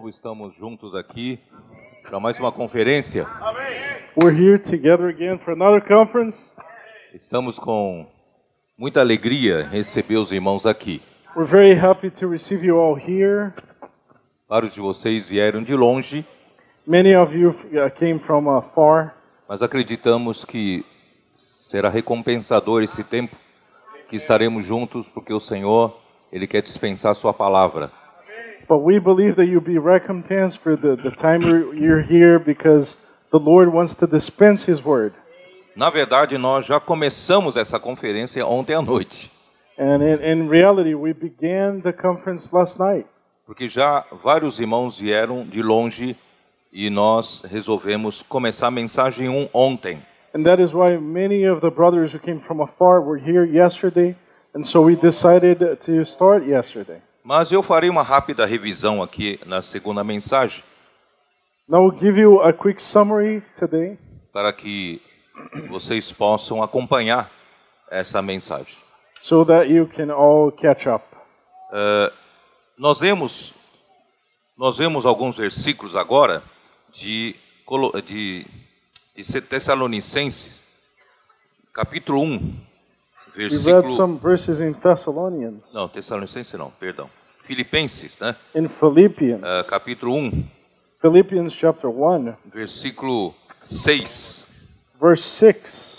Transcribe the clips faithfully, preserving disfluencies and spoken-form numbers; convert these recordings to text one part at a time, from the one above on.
novo estamos juntos aqui para mais uma conferência. We're here together again for another conference. Estamos com muita alegria em receber os irmãos aqui. We're very happy to receive you all here. Vários de vocês vieram de longe, Many of you uh, came from afar, mas acreditamos que será recompensador esse tempo que estaremos juntos, porque o Senhor, Ele quer dispensar a sua palavra. but we believe that you'll be recompensed for the, the time you're, you're here because the Lord wants to dispense His word. Na verdade, nós já começamos essa conferência ontem à noite, And in, in reality, we began the conference last night. porque já vários irmãos vieram de longe e nós resolvemos começar a mensagem um ontem. And that is why many of the brothers who came from afar were here yesterday. And so we decided to start yesterday. Mas eu farei uma rápida revisão aqui na segunda mensagem, Now we'll give you a quick summary today para que vocês possam acompanhar essa mensagem. so that you can all catch up. Uh, nós vemos nós vemos alguns versículos agora de, Colo- de, de Tessalonicenses, capítulo um, We read versículo... some verses in Thessalonians, Não, Tessalonicenses não, perdão. Filipenses, né? in Philippians, Uh, capítulo um, Philippians chapter one, versículo seis. verse six.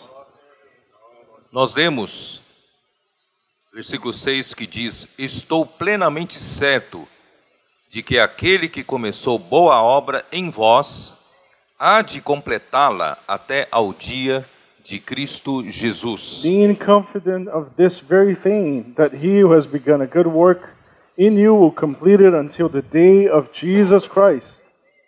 Nós lemos versículo seis que diz: Estou plenamente certo de que aquele que começou boa obra em vós há de completá-la até ao dia de Cristo Jesus. Being confident of this very thing, that he who has begun a good work in you will complete it until the day of Jesus Christ.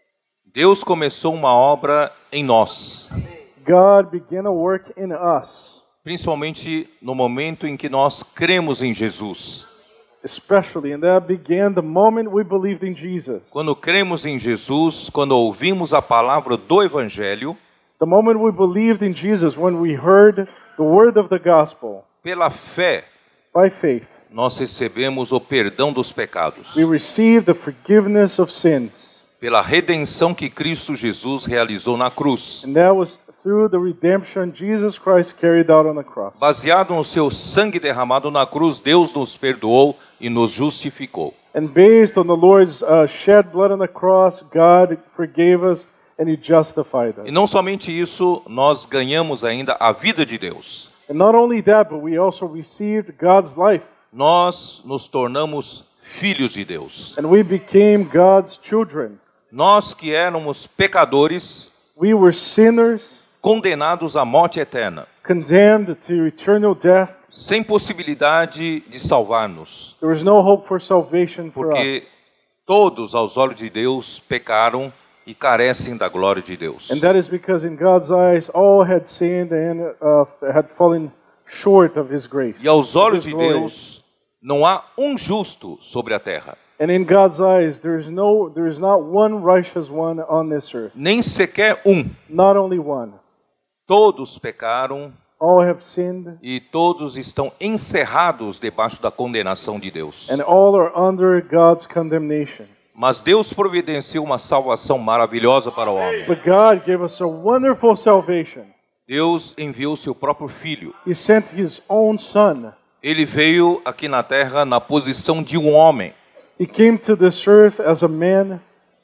Deus começou uma obra em nós, God began a work in us, principalmente no momento em que nós cremos em Jesus. especially, and that began the moment we believed in Jesus. Quando cremos em Jesus, quando ouvimos a palavra do Evangelho, The moment we believed in Jesus, when we heard the word of the gospel, pela fé, by faith, nós recebemos o perdão dos pecados, we received the forgiveness of sins. pela redenção que Cristo Jesus realizou na cruz. And that was through the redemption Jesus Christ carried out on the cross. Baseado no seu sangue derramado na cruz, Deus nos perdoou e nos justificou. And based on the Lord's uh, shed blood on the cross, God forgave us and He justified us. E não somente isso, nós ganhamos ainda a vida de Deus. And not only that, but we also received God's life. Nós nos tornamos filhos de Deus. And we became God's children. Nós que éramos pecadores, We were sinners, condenados à morte eterna, condemned to eternal death. sem possibilidade de salvar-nos, There was no hope for salvation for porque us. todos, aos olhos de Deus, pecaram e carecem da glória de Deus. And that is because in God's eyes, all had sinned and uh, had fallen short of His grace. E aos of olhos His de glory. Deus, não há um justo sobre a terra, And in God's eyes, there is no, there is not one righteous one on this earth. nem sequer um. Not only one. Todos pecaram All have sinned, e todos estão encerrados debaixo da condenação de Deus. and all are under God's condemnation. Mas Deus providenciou uma salvação maravilhosa para o homem. But God gave us a wonderful salvation. Deus enviou seu próprio Filho. He sent His own Son. Ele veio aqui na terra na posição de um homem, He came to this earth as a man,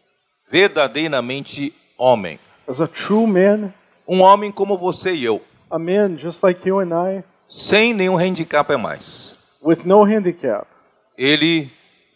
verdadeiramente homem. as a true man, Um homem como você e eu, a man just like you and I, sem nenhum handicap a mais. with no handicap. Ele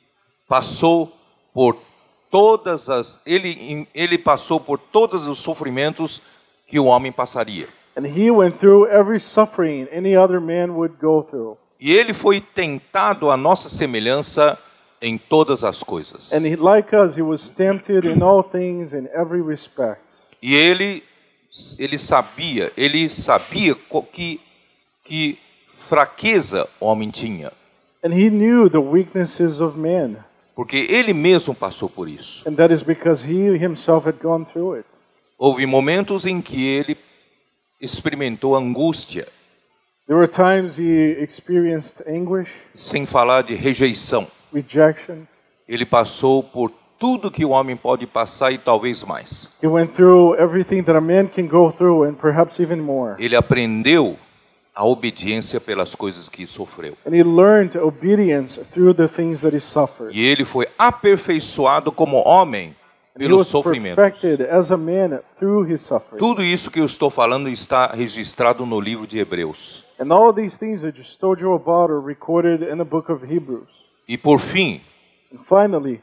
passou por todas as ele ele passou por todos os sofrimentos que o homem passaria. And He went through every suffering any other man would go through. E ele foi tentado à nossa semelhança em todas as coisas. And he, like us, He was tempted in all things, in every respect. E ele ele sabia, ele sabia co- que que fraqueza o homem tinha, And He knew the weaknesses of man. porque ele mesmo passou por isso. And that is because He Himself had gone through it. Houve momentos em que ele experimentou angústia, There were times He experienced anguish, sem falar de rejeição. rejection. Ele passou por tudo que o homem pode passar e talvez mais. He went through everything that a man can go through and perhaps even more. Ele aprendeu a obediência pelas coisas que sofreu. And he learned obedience through the things that he suffered. E ele foi aperfeiçoado como homem He pelos was sofrimentos. perfected as a man through his suffering. Tudo isso que eu estou falando está registrado no livro de Hebreus. And all these things I just told you about are recorded in the book of Hebrews. E por fim, And finally,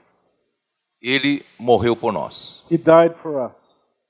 ele morreu por nós. he died for us.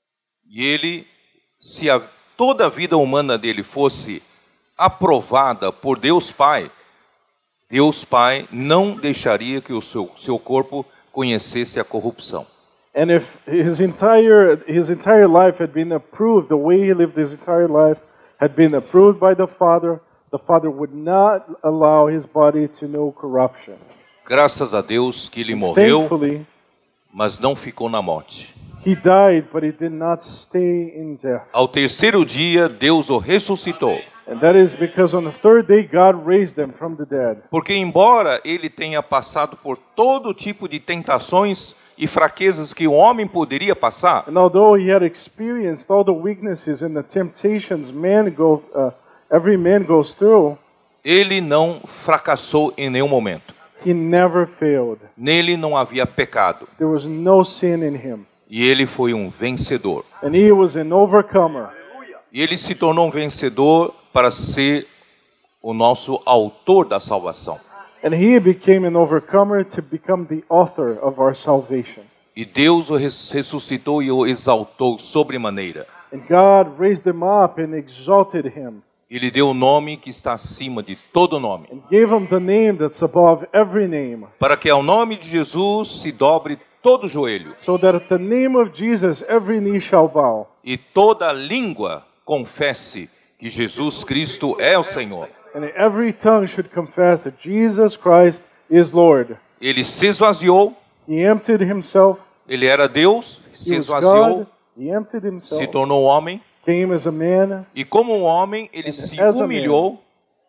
E ele, se a, toda a vida humana dele fosse aprovada por Deus Pai, Deus Pai não deixaria que o seu, seu corpo conhecesse a corrupção. And if his entire his entire life had been approved, the way he lived his entire life had been approved by the Father, the Father would not allow his body to know corruption. Graças a Deus que ele morreu, Thankfully, mas não ficou na morte. he died, but he did not stay in death. Ao terceiro dia, Deus o ressuscitou. And that is because on the third day God raised him from the dead. Porque embora ele tenha passado por todo tipo de tentações e fraquezas que o homem poderia passar, And although he had experienced all the weaknesses and the temptations man go, uh, every man goes through, ele não fracassou em nenhum momento. he never failed. Nele não havia pecado. There was no sin in him. E ele foi um vencedor. And he was an overcomer. E ele se tornou um vencedor para ser o nosso autor da salvação. And he became an overcomer to become the author of our salvation. E Deus o res- ressuscitou e o exaltou sobremaneira. And God raised him up and exalted him Ele deu o nome que está acima de todo nome, and gave him the name that's above every name, para que ao nome de Jesus se dobre todo joelho so that at the name of Jesus every knee shall bow e toda língua confesse que Jesus Cristo é o Senhor. and every tongue should confess that Jesus Christ is Lord. Ele se esvaziou, He emptied himself. ele era Deus, se He was esvaziou, God. He emptied se himself. tornou homem, Came as a man. e como um homem, ele se as a humilhou,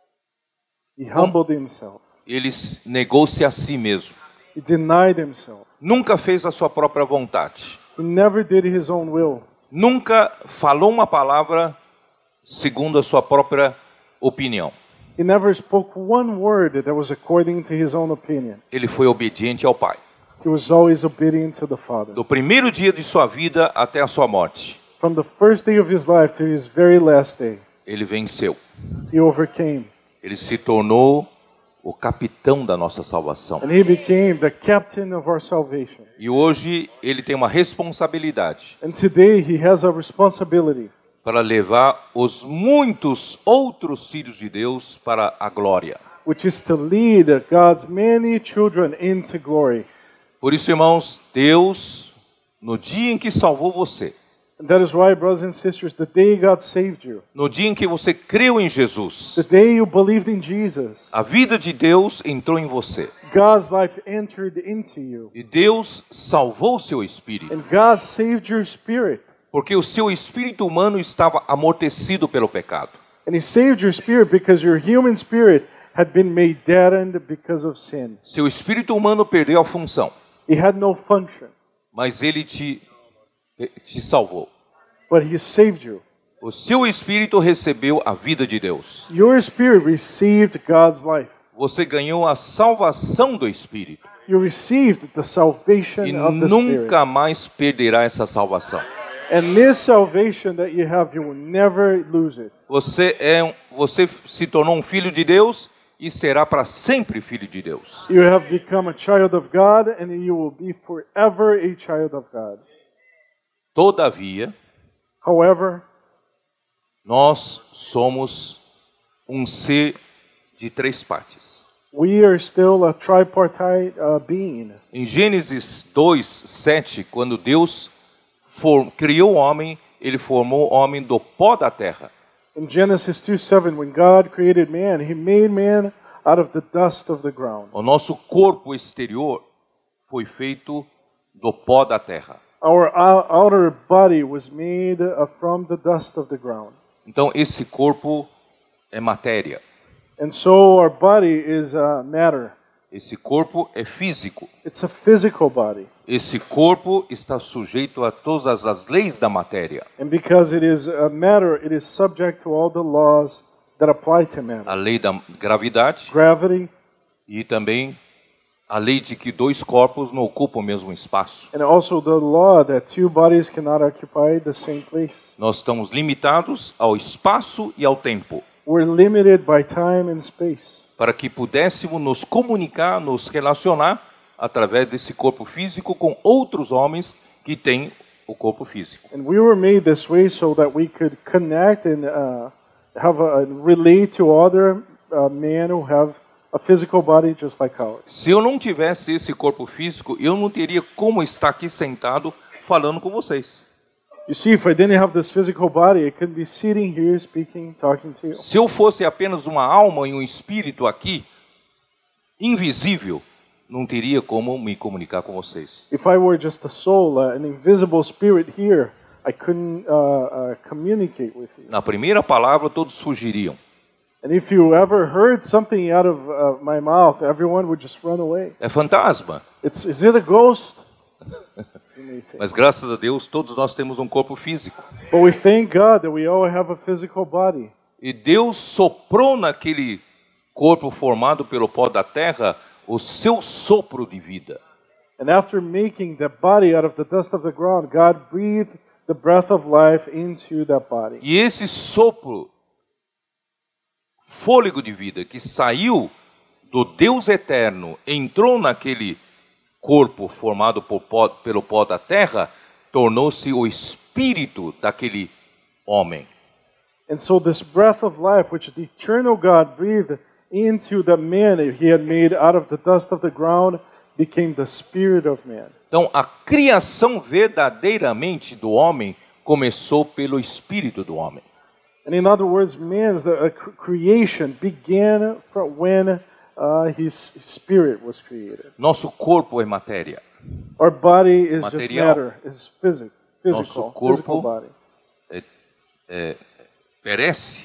He humbled himself. ele negou-se a si mesmo. He denied himself. Nunca fez a sua própria vontade. He never did his own will. Nunca falou uma palavra segundo a sua própria opinião. He never spoke one word that was according to his own opinion. Ele foi obediente ao Pai. He was always obedient to the Father. Do primeiro dia de sua vida até a sua morte, From the first day of his life to his very last day, ele venceu. he overcame. Ele se tornou o capitão da nossa salvação. And he became the captain of our salvation. E hoje ele tem uma responsabilidade And today he has a responsibility para levar os muitos outros filhos de Deus para a glória. which is to lead God's many children into glory. Por isso, irmãos, Deus, no dia em que salvou você, And that is why, brothers and sisters, the day God saved you, no dia em que você creu em Jesus, the day you believed in Jesus, a vida de Deus entrou em você. God's life entered into you. E Deus salvou seu espírito, And God saved your spirit. porque o seu espírito humano estava amortecido pelo pecado. And he saved your spirit because your human spirit had been made deadened because of sin. Seu espírito humano perdeu a função, He had no function, mas ele te, te salvou. but he saved you. O seu espírito recebeu a vida de Deus. Your spirit received God's life. Você ganhou a salvação do espírito You received the salvation e of the Spirit. nunca mais perderá essa salvação. And this salvation that you have, you will never lose it. Você é um, você se tornou um filho de Deus e será para sempre filho de Deus. You have become a child of God, and you will be forever a child of God. Todavia, However, nós somos um ser de três partes. we are still a tripartite uh, being. Em Gênesis dois, sete, quando Deus for, criou o homem, ele formou o homem do pó da terra. In Genesis two seven, when God created man, he made man out of the dust of the ground. O nosso corpo exterior foi feito do pó da terra. Our ou- outer body was made uh, from the dust of the ground. Então esse corpo é matéria. And so our body is uh, matter. Esse corpo é físico. It's a physical body. Esse corpo está sujeito a todas as leis da matéria. And because it is a matter, it is subject to all the laws that apply to matter. A lei da gravidade Gravity, e também a lei de que dois corpos não ocupam o mesmo espaço. and also the law that two bodies cannot occupy the same place. Nós estamos limitados ao espaço e ao tempo, We're limited by time and space. para que pudéssemos nos comunicar, nos relacionar através desse corpo físico com outros homens que têm o corpo físico. And we were made this way so that we could connect and uh, have a, relate to other uh, men who have a physical body just like ours. Se eu não tivesse esse corpo físico, eu não teria como estar aqui sentado falando com vocês. You see, if I didn't have this physical body, I couldn't be sitting here speaking, talking to you. Se eu fosse apenas uma alma e um espírito aqui, invisível, não teria como me comunicar com vocês. If I were just a soul, uh, an invisible spirit here, I couldn't uh, uh, communicate with you. Na primeira palavra, todos fugiriam. And if you ever heard something out of uh, my mouth, everyone would just run away. É fantasma. It's, is it a ghost? You may think. Mas graças a Deus, todos nós temos um corpo físico. But we thank God that we all have a physical body. E Deus soprou naquele corpo formado pelo pó da terra o seu sopro de vida. And after making the body out of the dust of the ground, God breathed the breath of life into that body. E esse sopro, fôlego de vida que saiu do Deus eterno, entrou naquele corpo formado por pó, pelo pó da terra, tornou-se o espírito daquele homem. And so this breath of life, which the eternal God breathed into the man he had made out of the dust of the ground, became the spirit of man. Então, a criação verdadeiramente do homem começou pelo espírito do homem. And in other words, man's the, uh, creation began from when uh, his spirit was created. Nosso corpo é matéria. Our body is just Material. matter, is physic, physical, Nosso corpo- physical body. É, é, perece,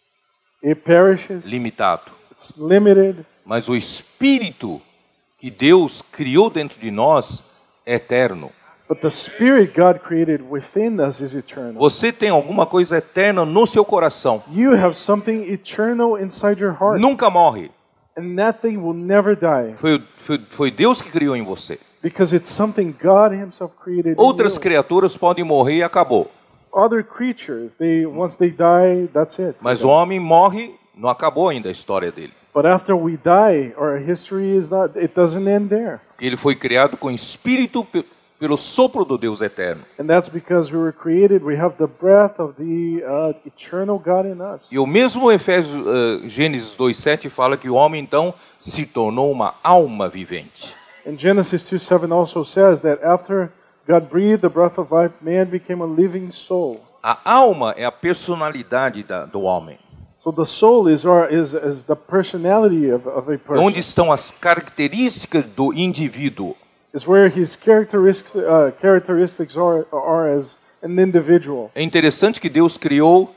It perishes, limitado. it's limited, Mas o espírito que Deus criou dentro de nós é eterno. but the spirit God created within us is eternal. Você tem alguma coisa eterna no seu coração. You have something eternal inside your heart, Nunca morre. and that thing will never die, Foi, foi, foi Deus que criou em você. because it's something God himself created in Outras you. criaturas podem morrer e acabou. Other creatures, they once they die, that's it. Mas o homem morre, não acabou ainda a história dele. But after we die, our history is not, it doesn't end there. Ele foi criado com espírito pe- pelo sopro do Deus eterno. And that's because we were created, we have the breath of the uh, eternal God in us. E o mesmo Efésios, uh, Gênesis dois sete fala que o homem então se tornou uma alma vivente. And Genesis two seven also says that after God breathed the breath of life, man became a living soul. A alma é a personalidade da, do homem. So the soul is, our, is, is the personality of, of a person. Onde estão as características do indivíduo. Is where his characteristics, uh, characteristics are, are as an individual. É interessante que Deus criou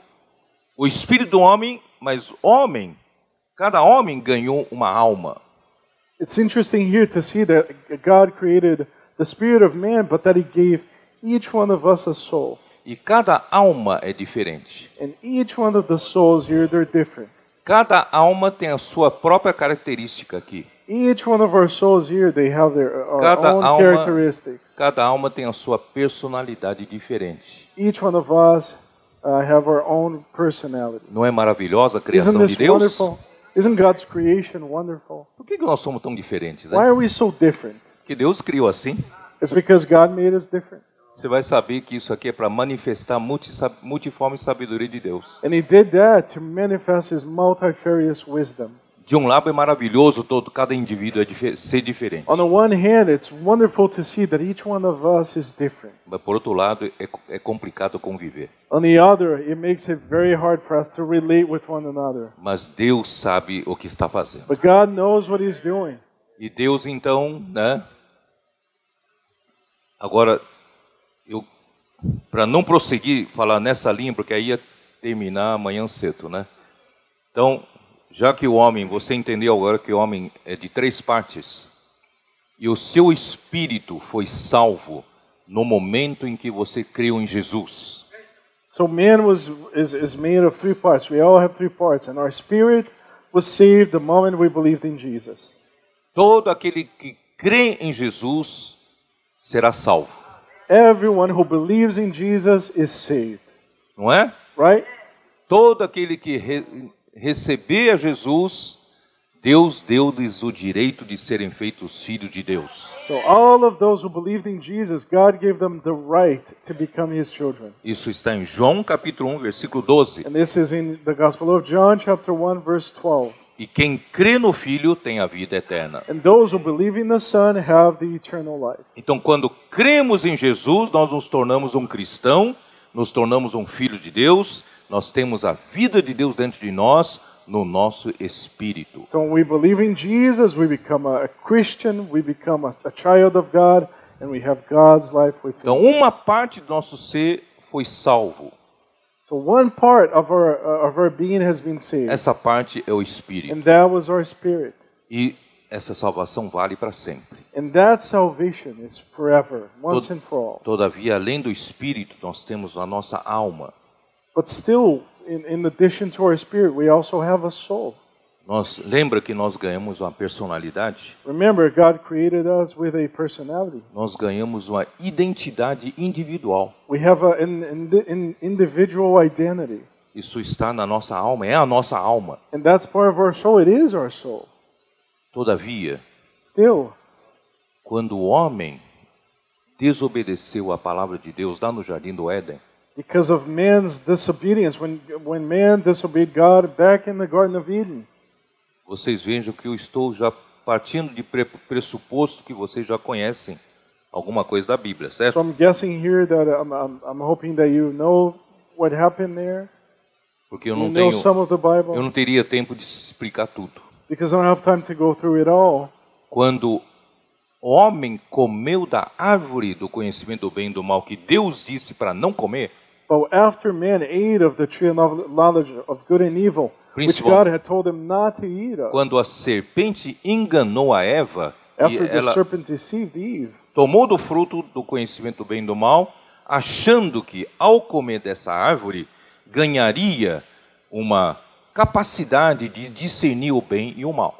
o espírito do homem, mas homem, cada homem ganhou uma alma. It's interesting here to see that God created the spirit of man, but that he gave each one of us a soul. E cada alma é diferente. And each one of the souls here, they're different. Cada alma tem a sua própria característica aqui. Each one of our souls here, they have their uh, Cada own alma- characteristics. Cada alma tem a sua personalidade diferente. Each one of us uh, have our own personality. Não é maravilhosa a Isn't criação de this Deus? wonderful? Isn't God's creation wonderful? Por que que nós somos tão diferentes? Why Né? are we so different? Porque Deus criou assim. It's because God made us different. Você vai saber que isso aqui é para manifestar a multi- multiforme sabedoria de Deus. And he did that to manifest his multifarious wisdom. De um lado é maravilhoso todo cada indivíduo é difer- ser diferente. On the one hand, it's wonderful to see that each one of us is different. Mas por outro lado é, é complicado conviver. On the other, it makes it very hard for us to relate with one another. Mas Deus sabe o que está fazendo. But God knows what he's doing. E Deus então, né? Agora, eu para não prosseguir falar nessa linha, porque aí ia terminar amanhã cedo, né? Então, Já que o homem, você entendeu agora que o homem é de três partes, e o seu espírito foi salvo no momento em que você creu em Jesus. So man was is, is made of three parts. We all have three parts, and our spirit was saved the moment we believed in Jesus. Todo aquele que crê em Jesus será salvo. Everyone who believes in Jesus is saved, Não é? right? Todo aquele que re receber a Jesus, Deus deu-lhes o direito de serem feitos filhos de Deus. So all of those who believed in Jesus, God gave them the right to become His children. Isso está em João capítulo um, versículo doze. And this is in the Gospel of John, chapter one, verse twelve. E quem crê no Filho tem a vida eterna. And those who believe in the Son have the eternal life. Então, quando cremos em Jesus, nós nos tornamos um cristão, nos tornamos um filho de Deus, nós temos a vida de Deus dentro de nós, no nosso espírito. So when we believe in Jesus, we become a, a Christian, we become a, a child of God, and we have God's life within Então, us. uma parte do nosso ser foi salvo. So one part of our uh, of our being has been saved, Essa parte é o espírito. and that was our spirit. E essa salvação vale para sempre. And that salvation is forever, once and for all. Todavia, além do espírito, nós temos a nossa alma. But still, in, in addition to our spirit, we also have a soul. Nós, lembra que nós ganhamos uma personalidade? Remember, God created us with a personality. Nós ganhamos uma identidade individual. We have a, an, an, an individual identity. Isso está na nossa alma, é a nossa alma. And that's part of our soul. It is our soul. Todavia, Still, quando o homem desobedeceu a palavra de Deus lá no Jardim do Éden, because of man's disobedience, when, when man disobeyed God back in the Garden of Eden, vocês vejam que eu estou já partindo de pre- pressuposto que vocês já conhecem alguma coisa da Bíblia, so certo? I'm guessing here that I'm, I'm, I'm hoping that you know what happened there. Porque eu You não know tenho, some of the Bible. eu não teria tempo de explicar tudo. Because I don't have time to go through it all. Quando o homem comeu da árvore do conhecimento do bem e do mal que Deus disse para não comer, But after man ate of the tree of knowledge of good and evil, which Principal- God had told him not to eat of, quando a serpente enganou a Eva e after the ela serpent deceived Eve, tomou do fruto do conhecimento do bem e do mal, achando que ao comer dessa árvore ganharia uma capacidade de discernir o bem e o mal.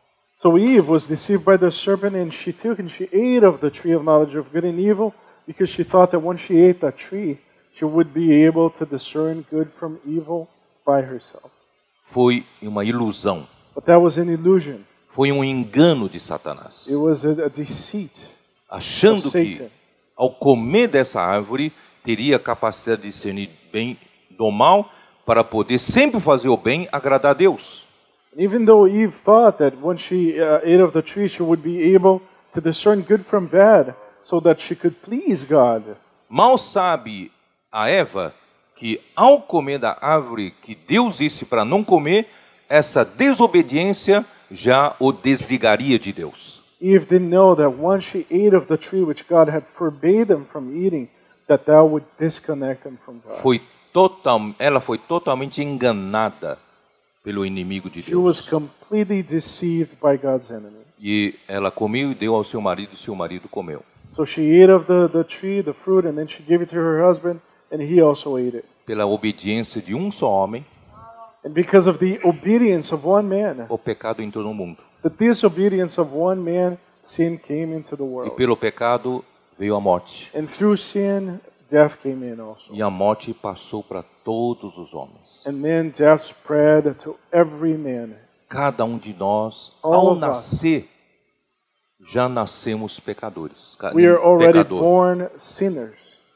so Eve was deceived by the serpent, and she took and she ate of the tree of knowledge of good and evil, because she thought that once she ate that tree, she would be able to discern good from evil by herself. Foi uma ilusão, But that was an illusion. foi um engano de Satanás, It was a, a deceit achando of que Satan. ao comer dessa árvore teria a capacidade de discernir bem do mal para poder sempre fazer o bem, agradar a Deus. And even though Eve thought that when she uh, ate of the tree, she would be able to discern good from bad, so that she could please God. Mal sabe a Eva que ao comer da árvore que Deus disse para não comer, essa desobediência já o desligaria de Deus. Eve didn't know that once she ate of the tree which God had forbade them from eating, that that would disconnect them from God. Foi total, ela foi totalmente enganada pelo inimigo de She was Deus. completely deceived by God's enemy. E ela comeu e deu ao seu marido, e seu marido comeu. So she ate of the, the tree, the fruit, and then she gave it to her husband, and he also ate it. Pela obediência de um só homem, And because of the obedience of one man, o pecado entrou no mundo. the disobedience of one man, sin came into the E world. pelo pecado veio a morte. And through sin, death came in also. E a morte passou para todos os homens. And then death spread to every man. Cada um de nós, All ao of us. nascer, já nascemos pecadores. Ca- We are already pecador. born sinners.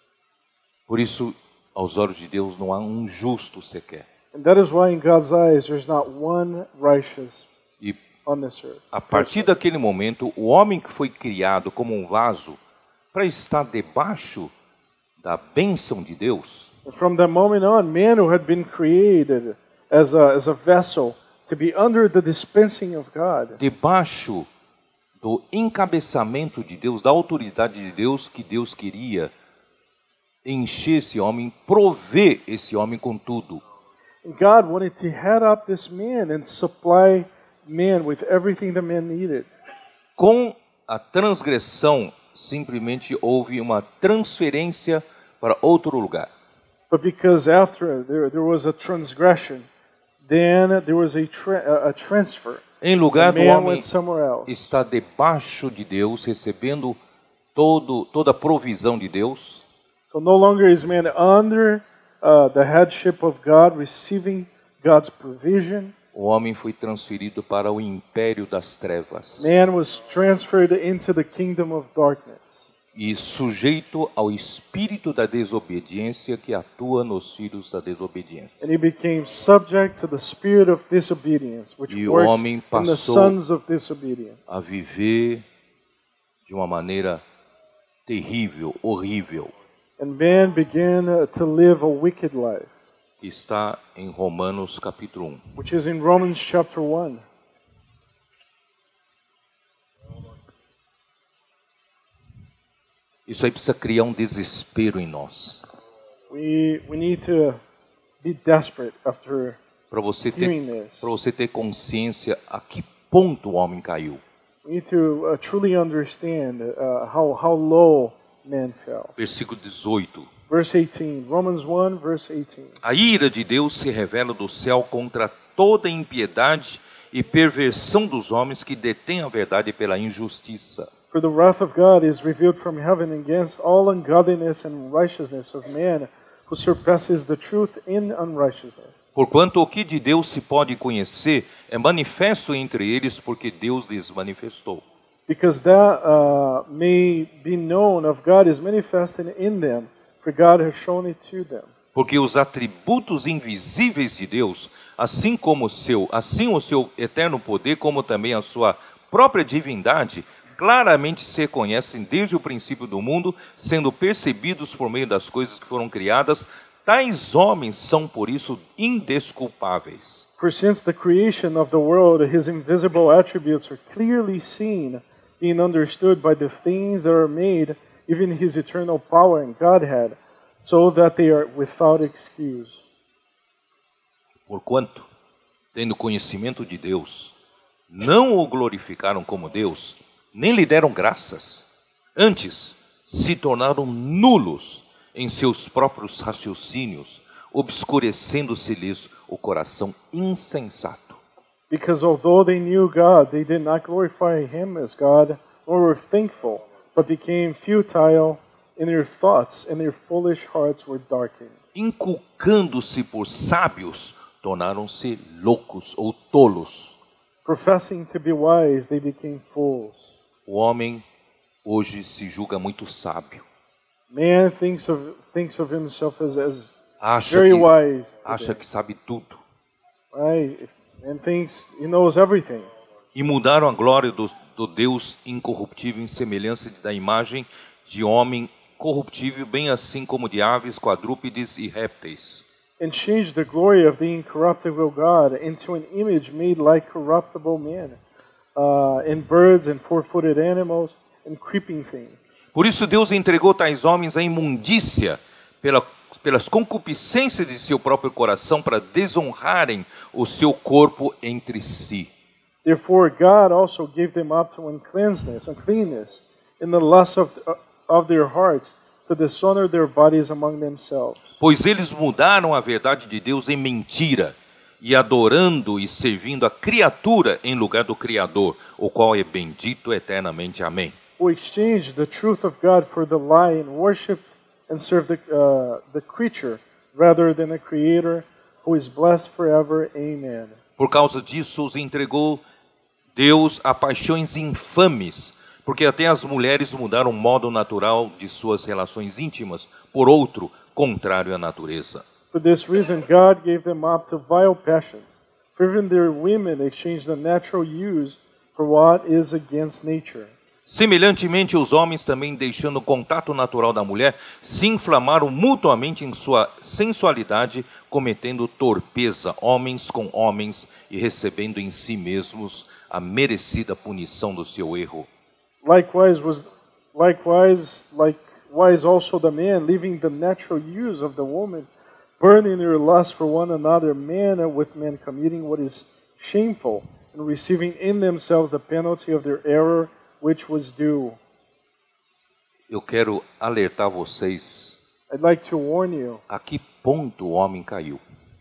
Por isso, aos olhos de Deus, não há um justo sequer. And that is why in God's eyes there's not one righteous E on this earth. a partir daquele momento, o homem que foi criado como um vaso para estar debaixo da bênção de Deus, And from that moment on, man who had been created as a, as a vessel to be under the dispensing of God, debaixo do encabeçamento de Deus, da autoridade de Deus, que Deus queria encher esse homem, prover esse homem com tudo. And God wanted to head up this man and supply man with everything the man needed. Com a transgressão, simplesmente houve uma transferência para outro lugar. But because after there, there was a transgression, then there was a, tra a transfer. Em lugar The do man homem went somewhere else. estar debaixo de Deus, recebendo todo, toda a provisão de Deus, So no longer is man under uh, the headship of God, receiving God's provision. o homem foi transferido para o império das trevas Man was transferred into the kingdom of darkness e sujeito ao espírito da desobediência que atua nos filhos da desobediência. and he became subject to the spirit of disobedience, which E o works homem in the passou sons of disobedience. a viver de uma maneira terrível, horrível, And man began uh, to live a wicked life, que está em Romanos capítulo um. which is in Romans chapter one. Isso aí precisa criar um desespero em nós, We we need to be desperate after para você hearing ter this. para você ter consciência a que ponto o homem caiu. We need to uh, truly understand uh, how how low man fell. Versículo dezoito. Verse eighteen, Romans one, verse eighteen. A ira de Deus se revela do céu contra toda impiedade e perversão dos homens que detêm a verdade pela injustiça. For the wrath of God is revealed from heaven against all ungodliness and righteousness of man, who surpasses the truth in unrighteousness. Porquanto o que de Deus se pode conhecer é manifesto entre eles, porque Deus lhes manifestou. Because that uh, may be known of God is manifested in them, for God has shown it to them. Porque os atributos invisíveis de Deus, assim como o seu, assim o seu eterno poder, como também a sua própria divindade, claramente se reconhecem desde o princípio do mundo, sendo percebidos por meio das coisas que foram criadas. Tais homens são, por isso, indesculpáveis. For since the creation of the world, his invisible attributes are clearly seen, being understood by the things that are made, even his eternal power and Godhead, so that they are without excuse. Porquanto, tendo conhecimento de Deus, não o glorificaram como Deus, nem lhe deram graças. Antes, se tornaram nulos em seus próprios raciocínios, obscurecendo-se-lhes o coração insensato. Because although they knew God, they did not glorify him as God, nor were thankful, but became futile in their thoughts, and their foolish hearts were darkened. Inculcando-se por sábios, tornaram-se loucos ou tolos. Professing to be wise, they became fools. O homem hoje se julga muito sábio. Man thinks of thinks of himself as, as Acha very que, wise acha today, que sabe tudo. right? And thinks he knows everything. E mudaram a glória do, do Deus incorruptível em semelhança da imagem de homem corruptível, bem assim como de aves, quadrúpedes e répteis. And changed the glory of the incorruptible God into an image made like corruptible man, uh, and birds and four-footed animals and creeping things. Por isso Deus entregou tais homens à imundícia pela, pelas concupiscências de seu próprio coração, para desonrarem o seu corpo entre si. Therefore God also gave them up to uncleanness, uncleanness, in the lust of, of their hearts, to dishonor their bodies among themselves. Pois eles mudaram a verdade de Deus em mentira, e adorando e servindo a criatura em lugar do Criador, o qual é bendito eternamente. Amém. Who exchanged the truth of God for the lie and worshipped and served the, uh, the creature rather than the Creator, who is blessed forever. Amen. Por causa disso os entregou Deus a paixões infames, porque até as mulheres mudaram o modo natural de suas relações íntimas por outro, contrário à natureza. For this reason God gave them up to vile passions. For even their women exchanged the natural use for what is against nature. Semelhantemente, os homens também, deixando o contato natural da mulher, se inflamaram mutuamente em sua sensualidade, cometendo torpeza, homens com homens, e recebendo em si mesmos a merecida punição do seu erro. Likewise was likewise likewise also the man, leaving the natural use of the woman, burning their lust for one another, man with man committing what is shameful, and receiving in themselves the penalty of their error which was due. Eu quero alertar vocês I'd like to warn you a que ponto o homem caiu.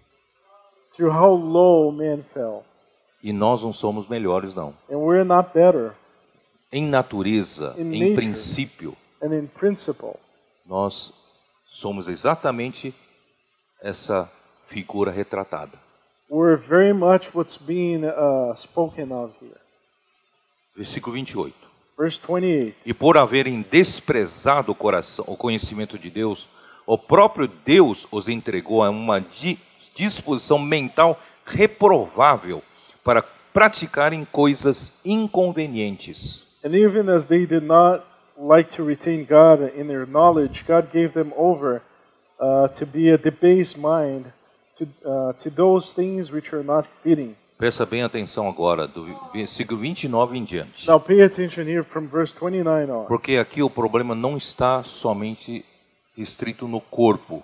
to how low man fell. E nós não somos melhores, não. And we're not better. Em natureza, In em nature. princípio, And in principle, nós somos exatamente essa figura retratada. we're very much what's being uh, spoken of here. Versículo vinte e oito. Verse twenty-eight. E por haverem desprezado o coração, o conhecimento de Deus, o próprio Deus os entregou a uma di- disposição mental reprovável para praticarem coisas inconvenientes. And even as they did not like to retain God in their knowledge, God gave them over uh, to be a debased mind to, uh, to those things which are not fitting. Presta bem atenção agora, do versículo vinte e nove em diante. Now pay attention here from verse twenty-nine on. Porque aqui o problema não está somente restrito no corpo.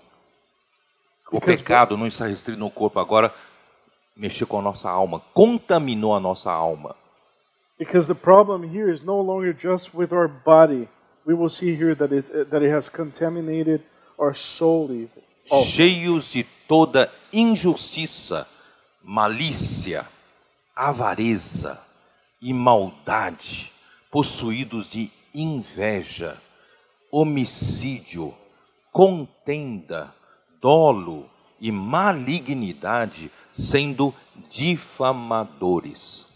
O Because pecado não está restrito no corpo. Agora, mexeu com a nossa alma, contaminou a nossa alma. Because the problem here is no longer just with our body. We will see here that it, that it has contaminated our soul even. Oh. Cheios de toda injustiça, malícia, avareza e maldade, possuídos de inveja, homicídio, contenda, dolo e malignidade, sendo difamadores.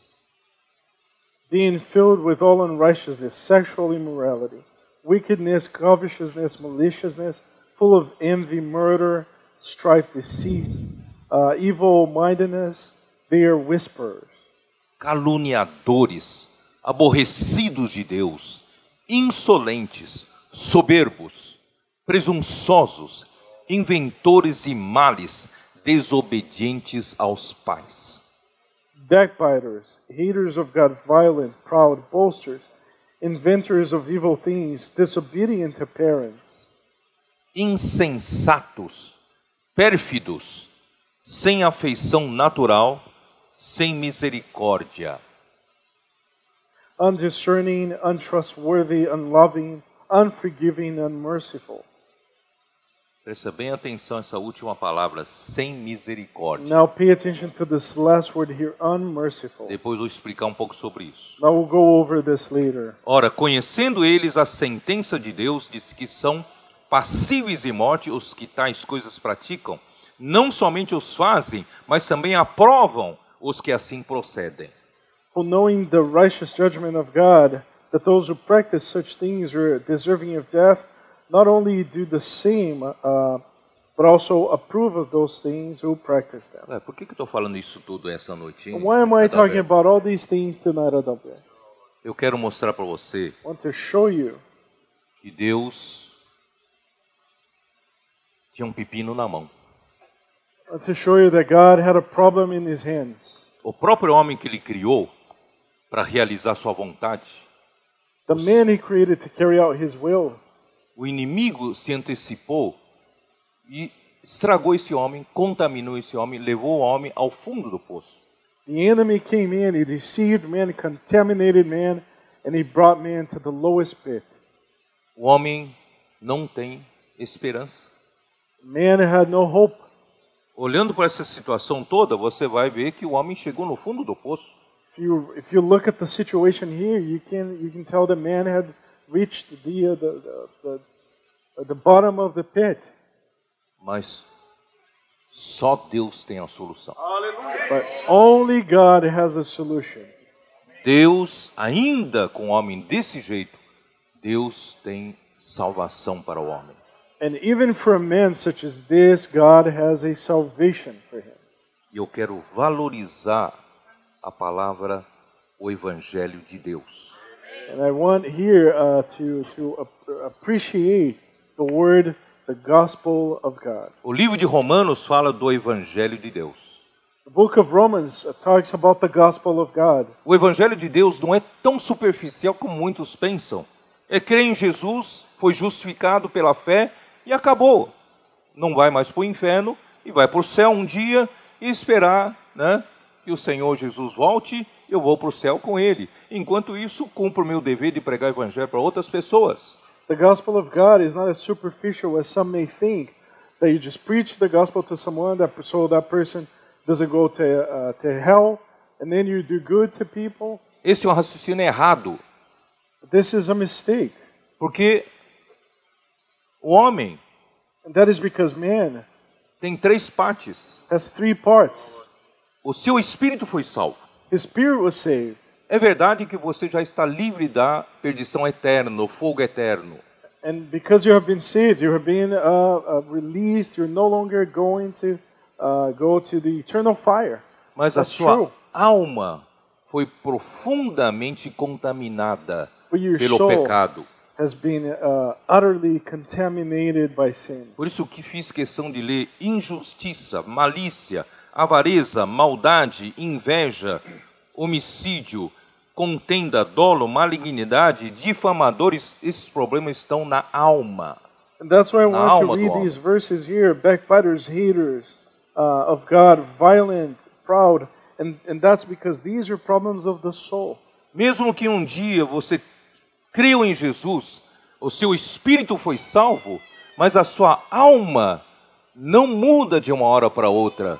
Being filled with all unrighteousness, sexual immorality, wickedness, covetousness, maliciousness, full of envy, murder, strife, deceit, uh, evil-mindedness, they are whisperers. Caluniadores, aborrecidos de Deus, insolentes, soberbos, presunçosos, inventores de males, desobedientes aos pais. Backbiters, haters of God, violent, proud, boasters, inventors of evil things, disobedient to parents, Insensatos, pérfidos, sem afeição natural, sem misericórdia. undiscerning, untrustworthy, unloving, unforgiving, unmerciful. Presta bem atenção essa última palavra, sem misericórdia. Now pay attention to this last word here, unmerciful. Depois vou explicar um pouco sobre isso. Now we'll go over this later. Ora, conhecendo eles a sentença de Deus, diz que são passíveis de morte os que tais coisas praticam, não somente os fazem, mas também aprovam os que assim procedem. Who knowing the righteous judgment of God, that those who practice such things are deserving of death, not only do the same, uh, but also approve of those things who practice them. Ué, por que que eu estou falando isso tudo essa noite? hein? Why am I Nada a talking ver. about all these things tonight, Adabé? Eu quero mostrar para você I want to show you que Deus tinha um pepino na mão. I want to show you that God had a problem in his hands. O próprio homem que ele criou para realizar sua vontade, The man he created to carry out his will, o inimigo se antecipou e estragou esse homem, contaminou esse homem, levou o homem ao fundo do poço. the enemy came in, he deceived man, contaminated man, and he brought man to the lowest pit. O homem não tem esperança. Man had no hope. Olhando para essa situação toda, você vai ver que o homem chegou no fundo do poço. If you if you look at the situation here, you can you can tell the man had reached the uh, the, the, the the bottom of the pit. Mas só Deus tem a solução. But only God has a solution. Deus, ainda com o homem desse jeito, Deus tem salvação para o homem. And even for a man such as this, God has a salvation for him. E eu quero valorizar a palavra, o Evangelho de Deus. And I want here uh, to to ap- appreciate the word, the gospel of God. O livro de Romanos fala do Evangelho de Deus. The book of Romans uh, talks about the gospel of God. O Evangelho de Deus não é tão superficial como muitos pensam. É crer em Jesus, foi justificado pela fé e acabou. Não vai mais para o inferno, e vai para o céu um dia e esperar, né, que o Senhor Jesus volte, eu vou para o céu com ele. Enquanto isso, cumpro o meu dever de pregar o evangelho para outras pessoas. The gospel of God is not as superficial as some may think, that you just preach the gospel to someone that so that person doesn't go to uh, to hell, and then you do good to people. Esse é um raciocínio errado, This is a mistake. porque o homem And that is because man tem três partes. has three parts. O seu espírito foi salvo. His spirit was saved. É verdade que você já está livre da perdição eterna, do fogo eterno. And because you have been saved, you have been uh, uh, released, you're no longer going to uh, go to the eternal fire. Mas a That's sua true. alma foi profundamente contaminada But your pelo soul pecado. has been uh, utterly contaminated by sin. Por isso que fiz questão de ler injustiça, malícia, avareza, maldade, inveja, homicídio, contenda, dolo, malignidade, difamadores. Esses problemas estão na alma. And that's why I Na want to alma do read homem. these verses here, backbiters, haters uh, of God, violent, proud, and, and that's because these are problems of the soul. Mesmo que um dia você creu em Jesus, o seu espírito foi salvo, mas a sua alma não muda de uma hora para outra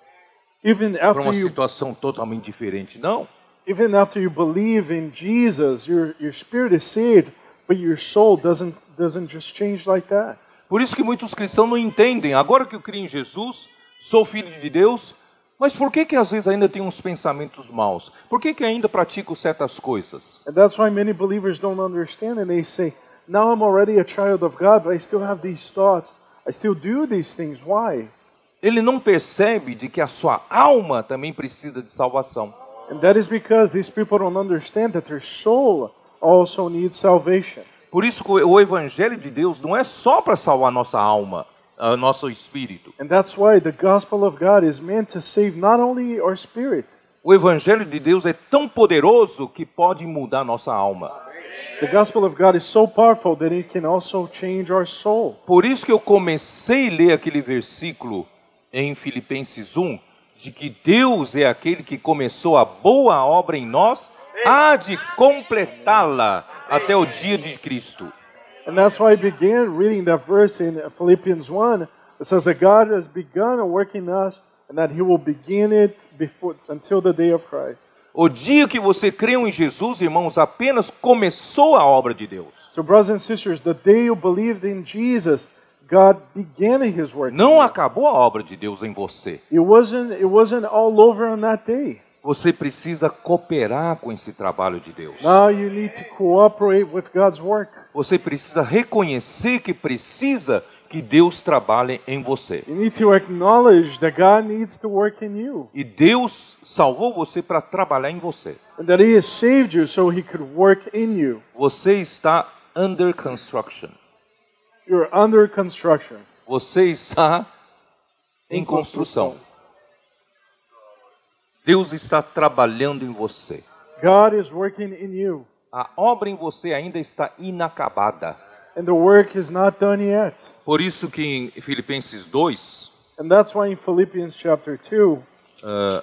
Even para after uma you, situação totalmente diferente. Não. even after you believe in Jesus, your, your spirit is saved, but your soul doesn't, doesn't just change like that. Por isso que muitos cristãos não entendem. Agora que eu creio em Jesus, sou filho de Deus, mas por que que às vezes ainda tenho uns pensamentos maus? Por que que ainda pratico certas coisas? And that's why many believers don't understand, and they say, now I'm already a child of God, but I still have these thoughts. I still do these things. Why? Ele não percebe de que a sua alma também precisa de salvação. And that is because these people don't understand that their soul also needs salvation. Por isso que o evangelho de Deus não é só para salvar nossa alma, uh, nosso espírito. And that's why the gospel of God is meant to save not only our spirit. O evangelho de Deus é tão poderoso que pode mudar nossa alma. The gospel of God is so powerful that it can also change our soul. Por isso que eu comecei a ler aquele versículo em Filipenses um, de que Deus é aquele que começou a boa obra em nós, há de completá-la até o dia de Cristo. And that's why I began reading that verse in Philippians one. It says that God has begun a work in us and that He will begin it before, until the day of Christ. O dia que você creu em Jesus, irmãos, apenas começou a obra de Deus. So brothers and sisters, the day you believed in Jesus, God began His work. in Não you. acabou a obra de Deus em você. It wasn't, it wasn't all over on that day. Você precisa cooperar com esse trabalho de Deus. Now you need to cooperate with God's work. Você precisa reconhecer que precisa que Deus trabalhe em você. You need to acknowledge that God needs to work in you. E Deus salvou você para trabalhar em você. And that He has saved you so He could work in you. Você está under construction. You're under construction. Você está em construção. Deus está trabalhando em você. God is working in you. A obra em você ainda está inacabada. And the work is not done yet. Por isso que em Filipenses dois, And that's why in Philippians chapter two, uh,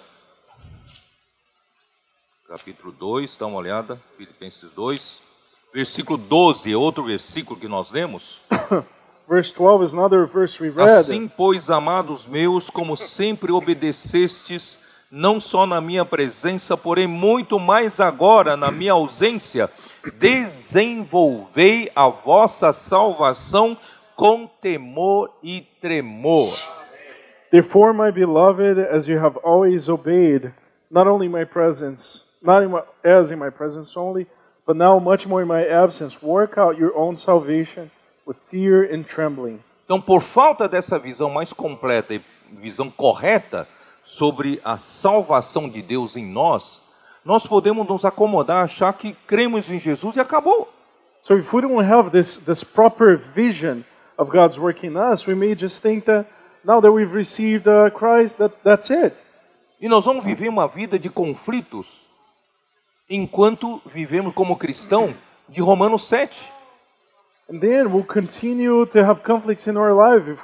capítulo dois, dá uma olhada, Filipenses dois, versículo doze, é outro versículo que nós lemos. verse twelve is another verse we read. Assim, pois, amados meus, como sempre obedecestes, não só na minha presença, porém muito mais agora na minha ausência, desenvolvei a vossa salvação com temor e tremor. Therefore, my beloved, as you have always obeyed, not only my presence, not in my, as in my presence only, but now much more in my absence, work out your own salvation with fear and trembling. Então, por falta dessa visão mais completa e visão correta sobre a salvação de Deus em nós, nós podemos nos acomodar, achar que cremos em Jesus e acabou. So if we don't have this, this proper vision of God's work in us, we may just think that now that we've received uh, Christ, that, that's it. E nós vamos viver uma vida de conflitos, enquanto vivemos como cristão de Romanos sete. And then we'll continue to have conflicts in our life if we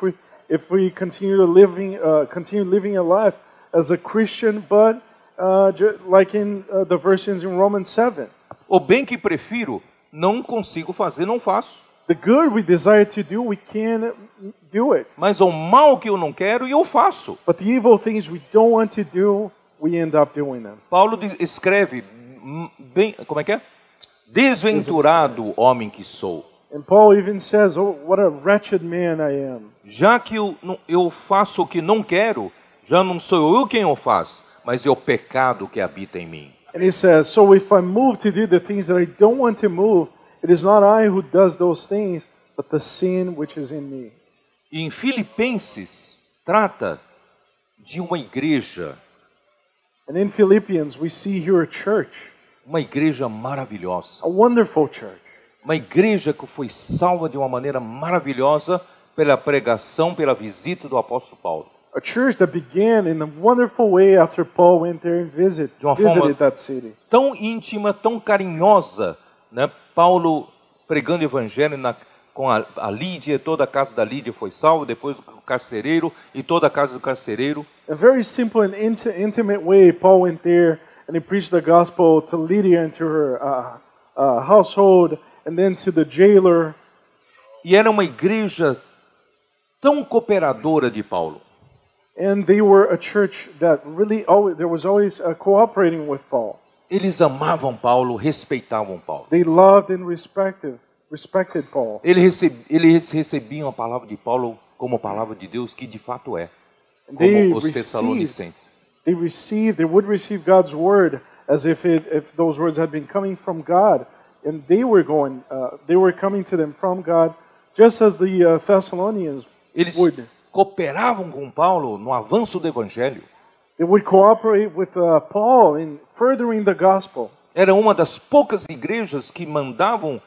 if we continue living, uh, continue living a life as a Christian, but uh, ju- like in uh, the verses in Romans seven. O bem que prefiro, não consigo fazer, não faço. The good we desire to do, we can do it. Mas o mal que eu não quero, eu faço. But the evil things we don't want to do, we end up doing them. Paulo diz- escreve, hum, bem, como é que é? Desventurado homem que sou. And Paul even says, oh, what a wretched man I am. Já que eu, não- eu faço o que não quero, já não sou eu quem o faz, mas é o pecado que habita em mim. And he says, so if I move to do the things that I don't want to move, it is not I who does those things, but the sin which is in me. E em Filipenses, trata de uma igreja, And in Philippians, we see here a church, uma igreja maravilhosa. a wonderful church. Uma igreja que foi salva de uma maneira maravilhosa pela pregação, pela visita do apóstolo Paulo. A church that began in a wonderful way after Paul went there and visit, De uma visited forma that city. tão íntima, tão carinhosa, né? Paulo pregando o evangelho na, com a, a Lídia, toda a casa da Lídia foi salva, depois o carcereiro e toda a casa do carcereiro. In a very simple and inti- intimate way, Paul went there and he preached the gospel to Lydia and to her uh, uh, household, and then to the jailer. E era uma igreja tão cooperadora de Paulo. And they were a church that really always, there was always uh, cooperating with Paul. Eles amavam Paulo, respeitavam Paulo. They loved and respected, respected Paul. Eles, receb, eles recebiam a palavra de Paulo como a palavra de Deus, que de fato é, They como os received, Tessalonicenses. they received, they would receive God's word as if it, if those words had been coming from God, and they were going, uh, they were coming to them from God, just as the uh, Thessalonians Eles would. cooperavam com Paulo no avanço do evangelho. They would cooperate with uh, Paul in furthering the gospel. Era uma das poucas igrejas que mandavam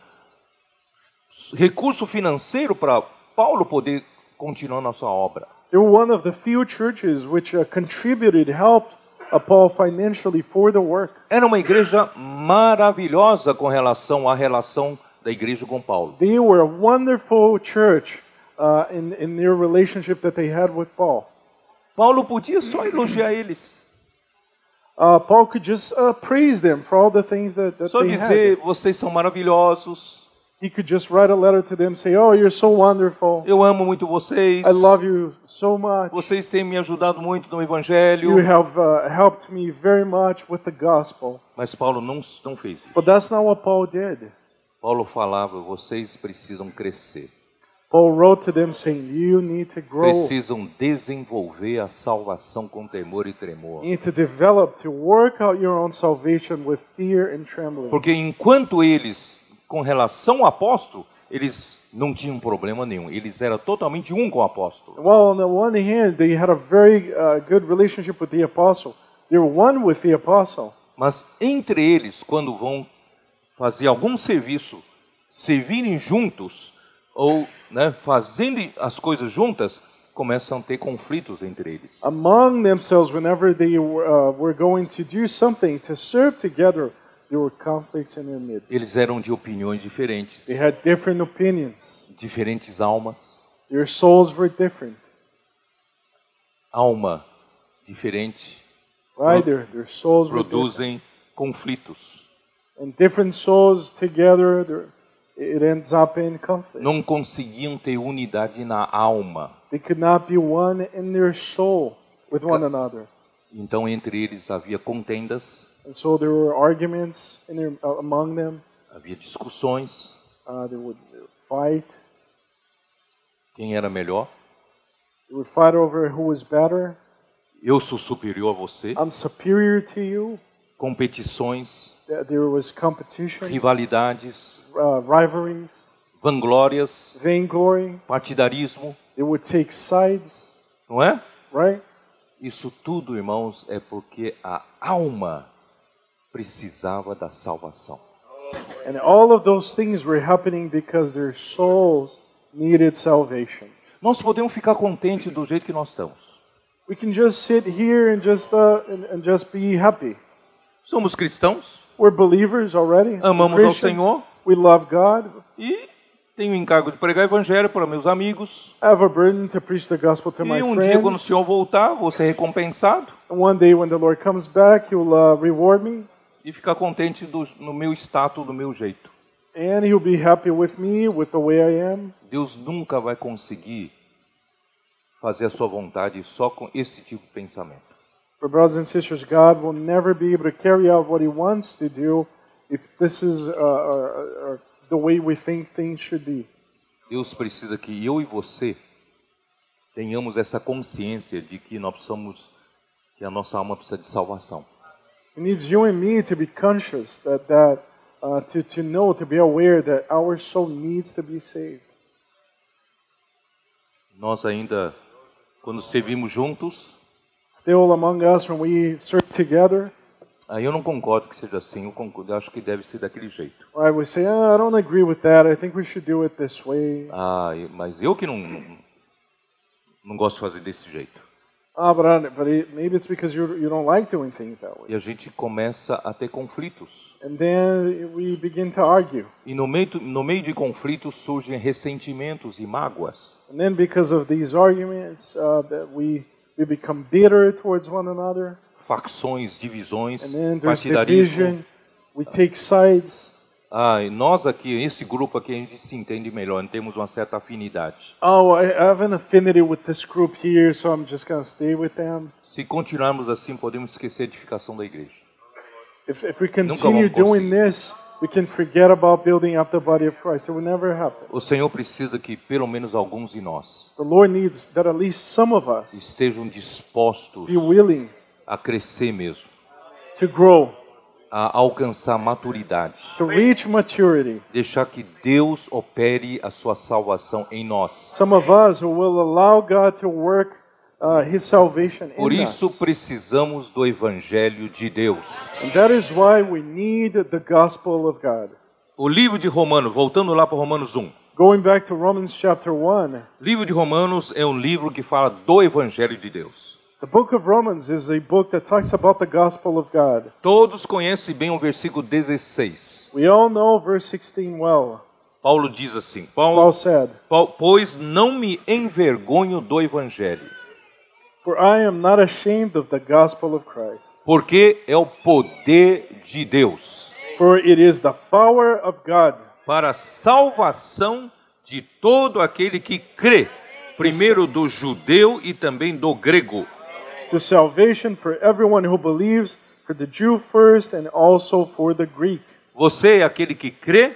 recurso financeiro para Paulo poder continuar na sua obra. They were one of the few churches which uh, contributed, helped uh, Paul financially for the work. Era uma igreja maravilhosa com relação à relação da igreja com Paulo. They were a wonderful church uh, in, in their relationship that they had with Paul. Paulo podia só elogiar eles. Uh, Paul could just uh, praise them for all the things that, that Só they dizer, had. vocês são maravilhosos, He could just write a letter to them, say, oh, you're so wonderful. eu amo muito vocês, I love you so much. vocês têm me ajudado muito no evangelho. You have uh, helped me very much with the gospel. Mas Paulo não, não fez isso. But that's not what Paul did. Paulo falava, vocês precisam crescer. Paul wrote to them saying, you need to grow. Precisam desenvolver a salvação com temor e tremor. You need to develop, to work out your own salvation with fear and trembling. Porque enquanto eles, com relação ao apóstolo, eles não tinham problema nenhum. Eles eram totalmente um com o apóstolo. Well, on the one hand, they had a very uh, good relationship with the apostle. They were one with the apostle. Mas entre eles, quando vão fazer algum serviço, servirem juntos, ou né, fazendo as coisas juntas, começam a ter conflitos entre eles. Among themselves, whenever they were, uh, were going to do something, to serve together, there were conflicts in their midst. Eles eram de opiniões diferentes, They had different opinions. diferentes almas, Their souls were different. alma diferente, Right? Their, their souls were different. produzem conflitos. And different souls together, they're- it ends up in conflict. Não conseguiam ter unidade na alma. They could not be one in their soul with one another. Então entre eles havia contendas, And so there were arguments in their, uh, among them. havia discussões, Uh, they would fight. quem era melhor. They would fight over who was better. Eu sou superior a você. I'm superior to you. Competições, Th- There was competition, rivalidades, uh, rivalries, vanglórias, vainglory. partidarismo, They would take sides, não é? right? Isso tudo, irmãos, é porque a alma precisava da salvação. And all of those things were happening because their souls needed salvation. Nós podemos ficar contentes do jeito que nós estamos. We can just sit here and just uh, and, and just be happy. Somos cristãos We're believers already. We're Amamos ao Christians. Senhor. We love God. e Tenho o encargo de pregar o evangelho para meus amigos. I have a burden to preach the gospel to my E um dia, quando o friends. Senhor voltar, vou ser recompensado And one day when the Lord comes back, He'll uh, reward me, e ficar contente do, no meu status, do meu jeito. and He'll be happy with me, with the way I am. Deus nunca vai conseguir fazer a sua vontade só com esse tipo de pensamento. For brothers and sisters, God will never be able to carry out what He wants to do if this is uh, uh, uh, the way we think things should be. Deus precisa que eu e você tenhamos essa consciência de que nós precisamos, que a nossa alma precisa de salvação. He needs you and me to be conscious that that uh, to to know, to be aware that our soul needs to be saved. Nós ainda, quando servimos juntos, Still among us, when we serve together, aí eu não concordo que seja assim, eu, concordo, eu acho que deve ser daquele jeito. I would say, oh, I don't agree with that. I think we should do it this way. Ah, eu- mas eu que não, não, não gosto de fazer desse jeito. Ah, but, I, but it, maybe it's because you you don't like doing things that way. E a gente começa a ter conflitos. And then we begin to argue. E no meio, no meio de conflitos surgem ressentimentos e mágoas. And then because of these arguments, uh, that we we become bitter towards one another. Facções, divisões, And then there's partidarismo. division. We take sides. Ah, e nós aqui, esse grupo aqui, a gente se entende melhor, temos uma certa afinidade. Oh, I, I have an affinity with this group here, so I'm just going to stay with them. Se continuarmos assim, podemos esquecer a edificação da igreja. If, if we Nunca continue vamos doing conseguir. this, we can forget about building up the body of Christ. It will never happen. O Senhor precisa que pelo menos alguns de nós The Lord needs that at least some of us estejam dispostos be willing a crescer mesmo, to grow, a alcançar maturidade, to reach maturity. deixar que Deus opere a sua salvação em nós. Some of us who will allow God to work uh, His salvation Por in isso us. precisamos do evangelho de Deus. And that is why we need the gospel of God. O livro de Romanos, voltando lá para Romanos um. Going back to Romans chapter one, O livro de Romanos é um livro que fala do evangelho de Deus. the book of Romans is a book that talks about the gospel of God. Todos conhecem bem o versículo dezesseis. We all know verse sixteen well. Paulo diz assim: Paul Paulo, said, Paulo, pois não me envergonho do evangelho, "For I am not ashamed of the gospel of Christ, porque é o poder de Deus for it is the power of God para a salvação de todo aquele que crê, primeiro do judeu e também do grego. to salvation for everyone who believes, for the Jew first and also for the Greek." Você é aquele que crê?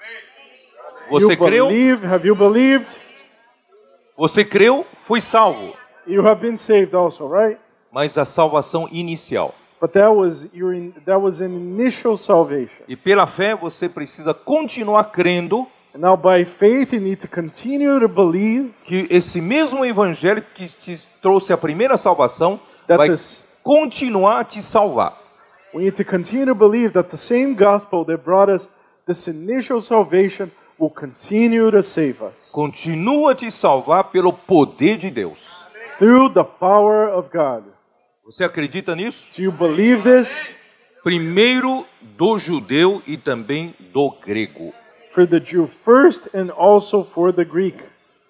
Você You creu? believe, have you believed? Você creu? Foi salvo. You have been saved also, right? Mas a salvação inicial. But that was your in, that was an initial salvation. E pela fé você precisa continuar crendo And now by faith you need to continue to believe que esse mesmo evangelho que te trouxe a primeira salvação that vai this continuar a te salvar. we need to continue to believe that the same gospel that brought us this initial salvation will continue to save us Continua a te salvar pelo poder de Deus. through the power of God. Você acredita nisso? Do you believe this? Primeiro do judeu e também do grego. For the Jew first and also for the Greek.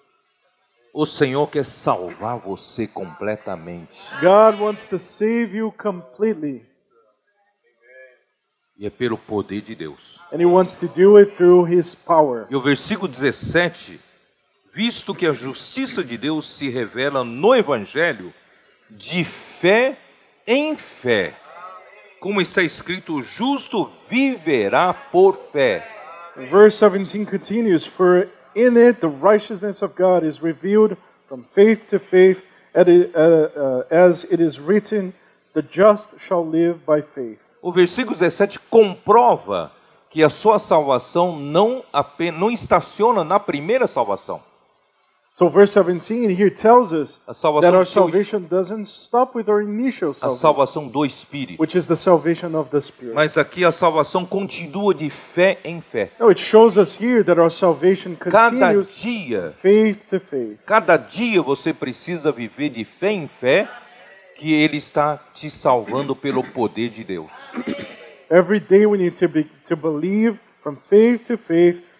O Senhor quer salvar você completamente. God wants to save you completely, E é pelo poder de Deus. and He wants to do it through His power. E o versículo dezessete, visto que a justiça de Deus se revela no Evangelho, de fé em fé. Como está escrito, o justo viverá por fé. Verse seventeen continues, "For in it the righteousness of God is revealed from faith to faith, as it, uh, uh, as it is written, the just shall live by faith." O versículo dezessete comprova que a sua salvação não, apenas, não estaciona na primeira salvação. So verse seventeen here tells us A salvação that our do seu- salvation doesn't stop with our initial A salvation, salvação do Espírito. which is the salvation of the Spirit. Mas aqui a salvação continua de fé em fé. No, it shows us here that our salvation Cada continues dia, faith to faith. cada dia você precisa viver de fé em fé, que Ele está te salvando pelo poder de Deus. Every day we need to be to believe from faith to faith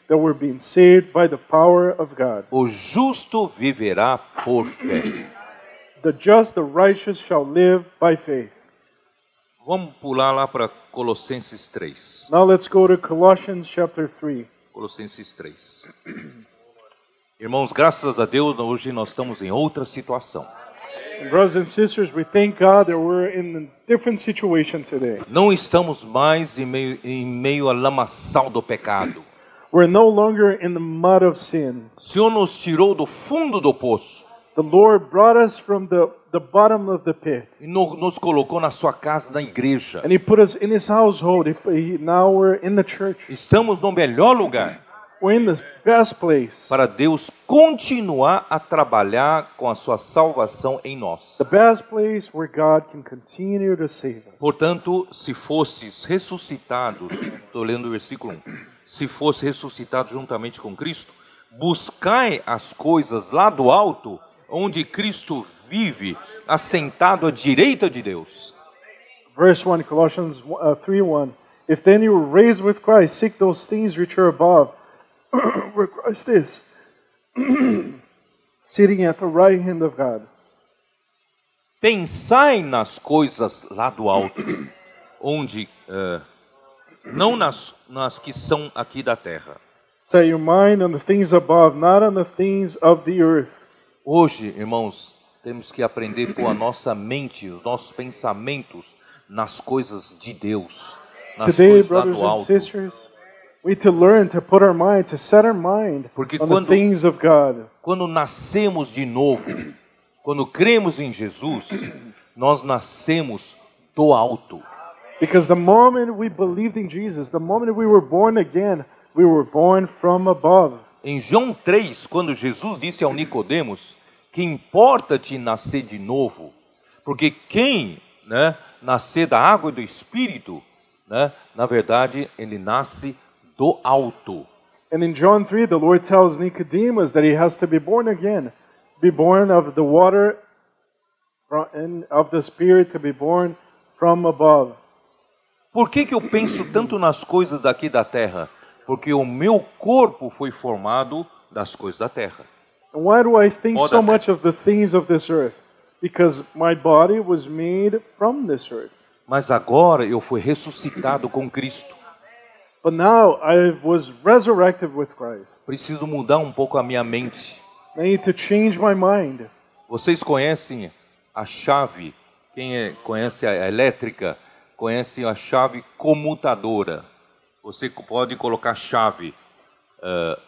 that we're being saved by the power of God. O justo viverá por fé. The just, the righteous shall live by faith. Vamos pular lá para Colossenses três. Now let's go to Colossians chapter three. Colossenses três. Irmãos, graças a Deus, hoje nós estamos em outra situação. Brothers and sisters, we thank God that we're in a different situation today. Não estamos mais em meio, em meio à lamaçal do pecado. We're no longer in the mud of sin. O Senhor nos tirou do fundo do poço The Lord brought us from the, the bottom of the pit. e no, nos colocou na sua casa, na igreja. And He put us in His household. He, he, now we're in the church. Estamos no melhor lugar We're in the best place. para Deus continuar a trabalhar com a sua salvação em nós. The best place where God can continue to save us. Portanto, se fostes ressuscitados, estou lendo o versículo um, se fosse ressuscitado juntamente com Cristo, buscai as coisas lá do alto, onde Cristo vive, assentado à direita de Deus. Verse one, Colossians uh, three one. If then you were raised with Christ, seek those things which are above, where Christ is, sitting at the right hand of God. Pensai nas coisas lá do alto, onde, uh, não nas, nas que são aqui da terra. Set your mind on the things above, not on the things of the earth. Hoje, irmãos, temos que aprender com a nossa mente, os nossos pensamentos, nas coisas de Deus, nas Today, coisas lá brothers do and alto. sisters, we need to learn to put our mind, to set our mind Porque on quando- the things of God. Quando nascemos de novo, quando cremos em Jesus, nós nascemos do alto. Because the moment we believed in Jesus, the moment we were born again, we were born from above. Em João três, quando Jesus disse ao Nicodemos que importa-te nascer de novo, porque quem, né, nascer da água e do Espírito, né, na verdade, ele nasce do alto. And in John three, the Lord tells Nicodemus that he has to be born again, be born of the water fro- and of the Spirit, to be born from above. Por que que eu penso tanto nas coisas daqui da terra? Porque o meu corpo foi formado das coisas da terra. And why do I think All so that- much of the things of this earth? Because my body was made from this earth. Mas agora eu fui ressuscitado com Cristo. But now I was resurrected with Christ. Preciso mudar um pouco a minha mente. I need to change my mind. Vocês conhecem a chave? Quem é- conhece a elétrica, conhece a chave comutadora. Você pode colocar chave uh,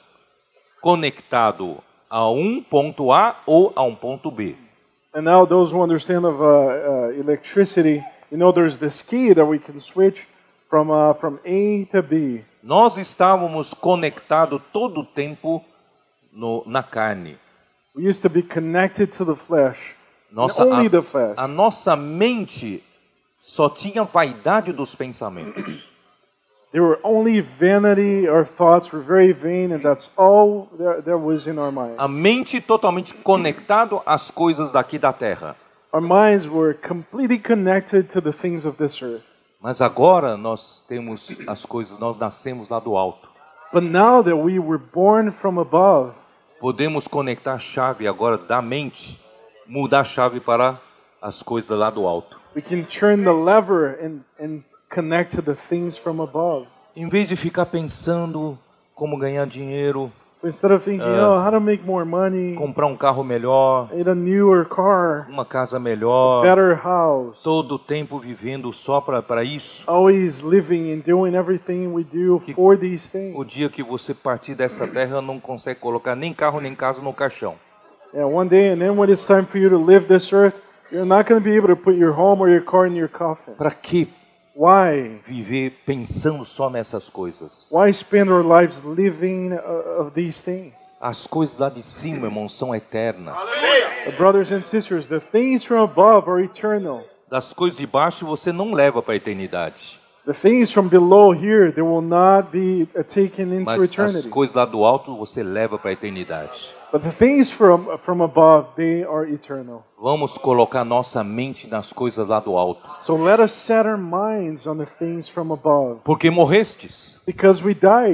conectado a um ponto A ou a um ponto B. And now those who understand of uh, uh, electricity, you know there's this key that we can switch from, uh, from A to B. Nós estávamos conectados todo o tempo no, na carne. We used to be connected to the flesh. Nossa, and only a, the flesh. a nossa mente só tinha vaidade dos pensamentos. There were only vanity, our thoughts were very vain, and that's all there, there was in our minds. A mente totalmente conectado às coisas daqui da terra. Our minds were completely connected to the things of this earth. Mas agora nós temos as coisas, nós nascemos lá do alto. But now that we were born from above, Podemos conectar a chave agora da mente, mudar a chave para as coisas lá do alto. we can turn the lever and, and connect to the things from above. Em vez de ficar pensando como ganhar dinheiro, So instead of thinking, oh, how to make more money, comprar um carro melhor, get a newer car, uma casa melhor, better house, todo o tempo vivendo só para isso, always living and doing everything we do for these things. o dia que você partir dessa terra não consegue colocar nem carro nem casa no caixão. Yeah, one day, and then when it's time for you to live this earth, you're not going to be able to put your home or your car in your coffin. Para que Why? viver pensando só nessas coisas? Why spend our lives living uh, of these things? As coisas lá de cima, irmãos, são eternas. Uh, brothers and sisters, the things from above are eternal. Das coisas de baixo você não leva para a eternidade. The things from below here, they will not be uh, taken into Mas as eternity. coisas lá do alto você leva para a eternidade. But the things from, from above, they are eternal. Vamos colocar nossa mente nas coisas lá do alto. So let us set our minds on the things from above. Porque morrestes. Because we died.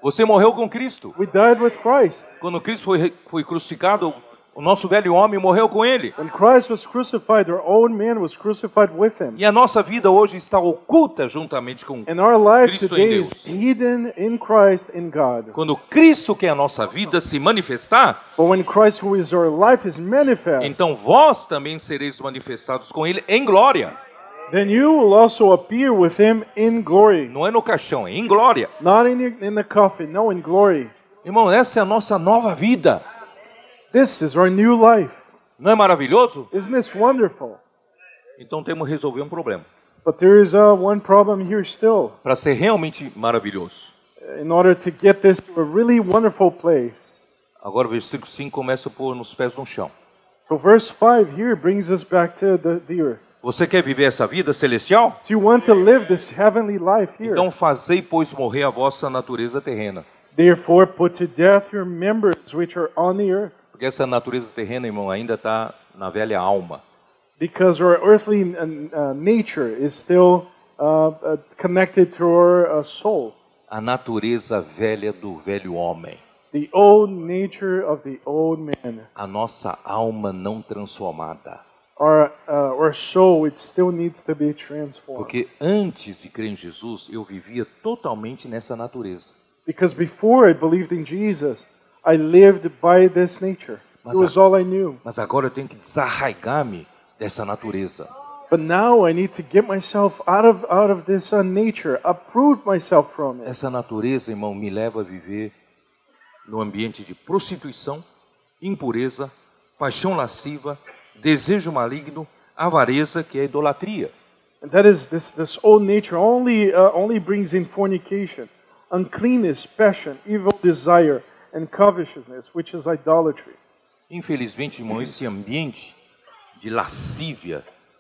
Você morreu com Cristo. We died with Christ. Quando Cristo foi, foi crucificado, o nosso velho homem morreu com ele. When Christ was crucified, our old man was crucified with him. E a nossa vida hoje está oculta juntamente com And our life Cristo today em is Deus. hidden in Christ, in God. Quando Cristo, que é a nossa vida, se manifestar, But when Christ, who is our life, is manifest, então vós também sereis manifestados com ele em glória. then you will also appear with him in glory. Não é no caixão, é em glória. Not in, the- in the coffin, no, in glory. Irmão, essa é a nossa nova vida. This is our new life. Não é maravilhoso? Isn't this wonderful? Então temos que resolver um problema. But there is uh, one problem here still. Para ser realmente maravilhoso. In order to get this to a really wonderful place. Agora o versículo cinco começa a pôr nos pés no chão. So verse five here brings us back to the, the earth. Você quer viver essa vida celestial? Do you want to live this heavenly life here? Então fazei, pois, morrer a vossa natureza terrena. Therefore put to death your members which are on the earth. Porque essa natureza terrena, irmão, ainda está na velha alma. Because our earthly uh, nature is still uh, uh, connected to our uh, soul. A natureza velha do velho homem. The old nature of the old man. A nossa alma não transformada. Our, uh, our soul, it still needs to be transformed. Porque antes de crer em Jesus, eu vivia totalmente nessa natureza. Because before I believed in Jesus, I lived by this nature. Mas It was a- all I knew. Mas agora eu tenho que desarraigar-me dessa natureza. But now I need to get myself out of out of this uh, nature, uproot myself from it. Essa natureza, irmão, me leva a viver no ambiente de prostituição, impureza, paixão lasciva, desejo maligno, avareza, que é idolatria. And that is this this old nature only uh, only brings in fornication, uncleanness, passion, evil desire, and covetousness, which is idolatry. Infelizmente, irmão, esse ambiente de lascívia,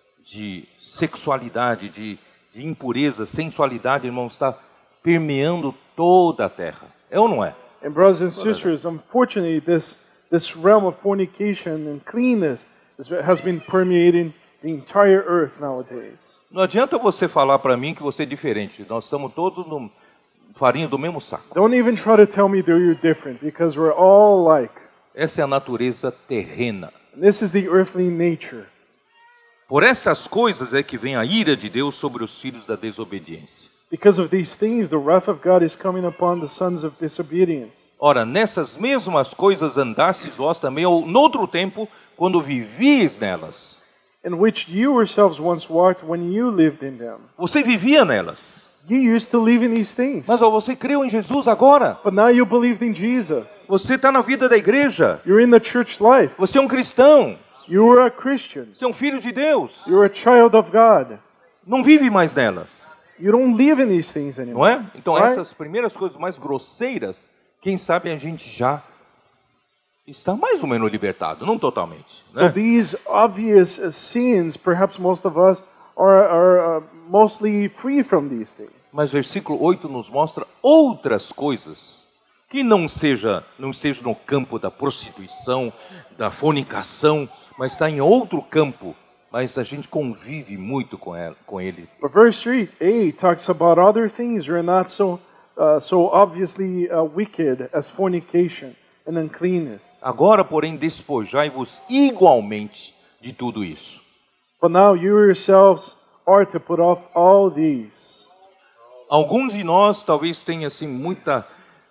de sexualidade, de, de impureza, sensualidade, irmão, está permeando toda a terra. É ou não é? And brothers and sisters, unfortunately, this this realm of fornication and cleanness is, has been permeating the entire earth nowadays. Não adianta você falar para mim que você é diferente. Nós estamos todos no farinha do mesmo saco. Don't even try to tell me that you're different, because we're all alike. Essa é a natureza terrena. And this is the earthly nature. Por estas coisas é que vem a ira de Deus sobre os filhos da desobediência. Because of these things, the wrath of God is coming upon the sons of disobedience. Ora, nessas mesmas coisas andastes vós também, ou noutro tempo, quando vivíeis nelas. In which you yourselves once walked when you lived in them. Você vivia nelas. You used to live in these things. Mas ó, você creu em Jesus agora. But now you believed in Jesus. Você está na vida da igreja. You're in the church life. Você é um cristão. You are a Christian. Você é um filho de Deus. You're a child of God. Não vive mais nelas. You don't live in these things Não anymore. é? Então Right? essas primeiras coisas mais grosseiras, quem sabe a gente já está mais ou menos libertado. Não totalmente. So Né? these obvious uh, sins, perhaps most of us are, are uh, mostly free from these things. Mas versículo oito nos mostra outras coisas que não seja não esteja no campo da prostituição, da fornicação, mas está em outro campo, mas a gente convive muito com ela, com ele. But verse three, eight talks about other things that are not so, uh, so obviously uh, wicked as fornication and uncleanness. Agora, porém, despojai-vos igualmente de tudo isso. But now you yourselves are to put off all these. Alguns de nós talvez tenham assim muita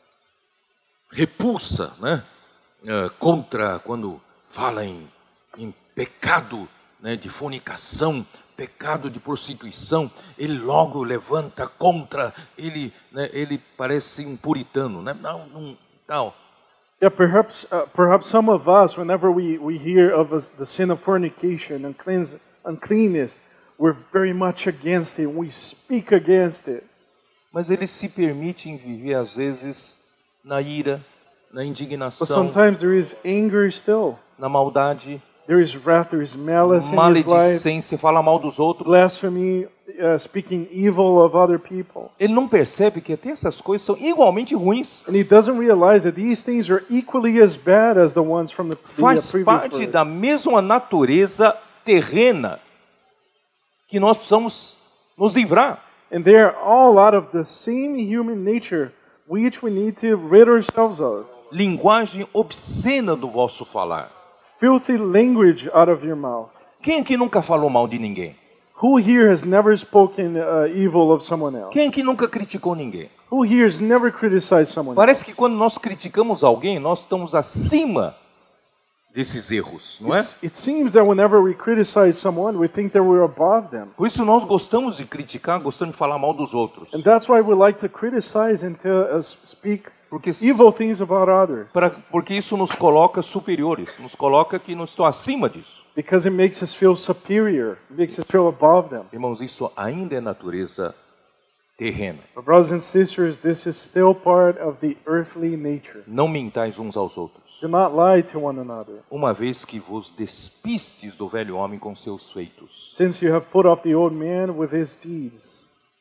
repulsa, né, eh, contra quando fala em, em pecado, né, de fornicação, pecado de prostituição, ele logo levanta contra, ele, né, ele parece um puritano, né? Não, não, tal. Yeah, perhaps uh, perhaps some of us, whenever we, we hear of us- the sin of fornication and cleanse, uncleanness, we're very much against it. We speak against it. Mas eles se permitem viver às vezes na ira, na But indignação, sometimes there is anger still. na maldade, There is wrath, there is malice in his life, maledicência, fala mal dos outros. blasphemy, uh, speaking evil of other people. Ele não percebe que até essas coisas são igualmente ruins. And he doesn't realize that these things are equally as bad as the ones from the, the uh, Faz previous parte verse. da mesma natureza terrena que nós precisamos nos livrar. And they are all out of the same human nature which we need to rid ourselves of. Linguagem obscena do vosso falar. Filthy language out of your mouth. Quem aqui nunca falou mal de ninguém? Who here has never spoken uh, evil of someone else? Quem aqui nunca criticou ninguém? Who here has never criticized someone else? Parece que quando nós criticamos alguém, nós estamos acima desses erros, não é? It's, it seems that whenever we criticize someone, we think that we're above them. Por isso nós gostamos de criticar, gostamos de falar mal dos outros. And that's why we like to criticize and to uh, speak Porque, evil things about others. pra, porque isso nos coloca superiores, nos coloca que não estou acima disso. Because it makes us feel superior. It makes us feel above them. Irmãos, isso ainda é natureza terrena. But brothers and sisters, this is still part of the earthly nature. Não mintais uns aos outros. Do not lie to one another. Uma vez que vos despistes do velho homem com seus feitos. Since you have put off the old man with his deeds.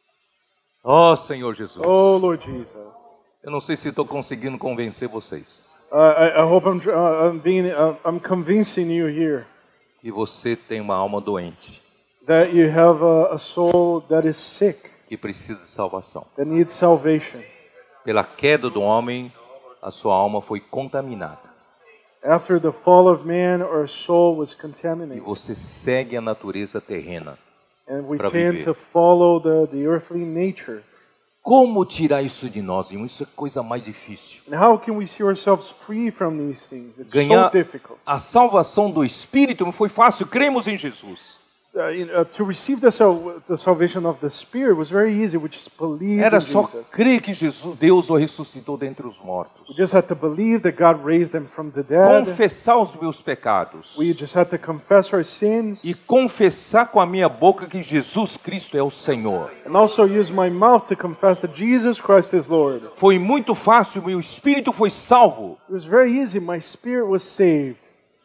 Ó Senhor Jesus. Oh, Lord Jesus. Eu não sei se estou conseguindo convencer vocês. Uh, I, I hope I'm, uh, I'm being, uh, I'm convincing you here Que você tem uma alma doente, that you have a, a soul that is sick, que precisa de salvação. that needs salvation. Pela queda do homem, a sua alma foi contaminada. After the fall of man, our soul was E contaminated, você segue a natureza terrena. and we pra tend viver. to follow the, the earthly nature. Como tirar isso de nós, irmão? Isso é coisa mais difícil. And how can we see ourselves free from these things? It's Ganhar so difficult. a salvação do Espírito não foi fácil, cremos em Jesus. Uh, you know, to receive the, sal- the salvation of the Spirit was very easy. We just believed Era in só Jesus. crer que Jesus, Deus o ressuscitou dentre os We mortos. just had to believe that God raised them from the dead. Confessar os meus pecados. We just had to confess our sins E confessar com a minha boca que Jesus Cristo é o Senhor. and also use my mouth to confess that Jesus Christ is Lord. Foi muito fácil, meu espírito foi salvo. It was very easy. My spirit was saved.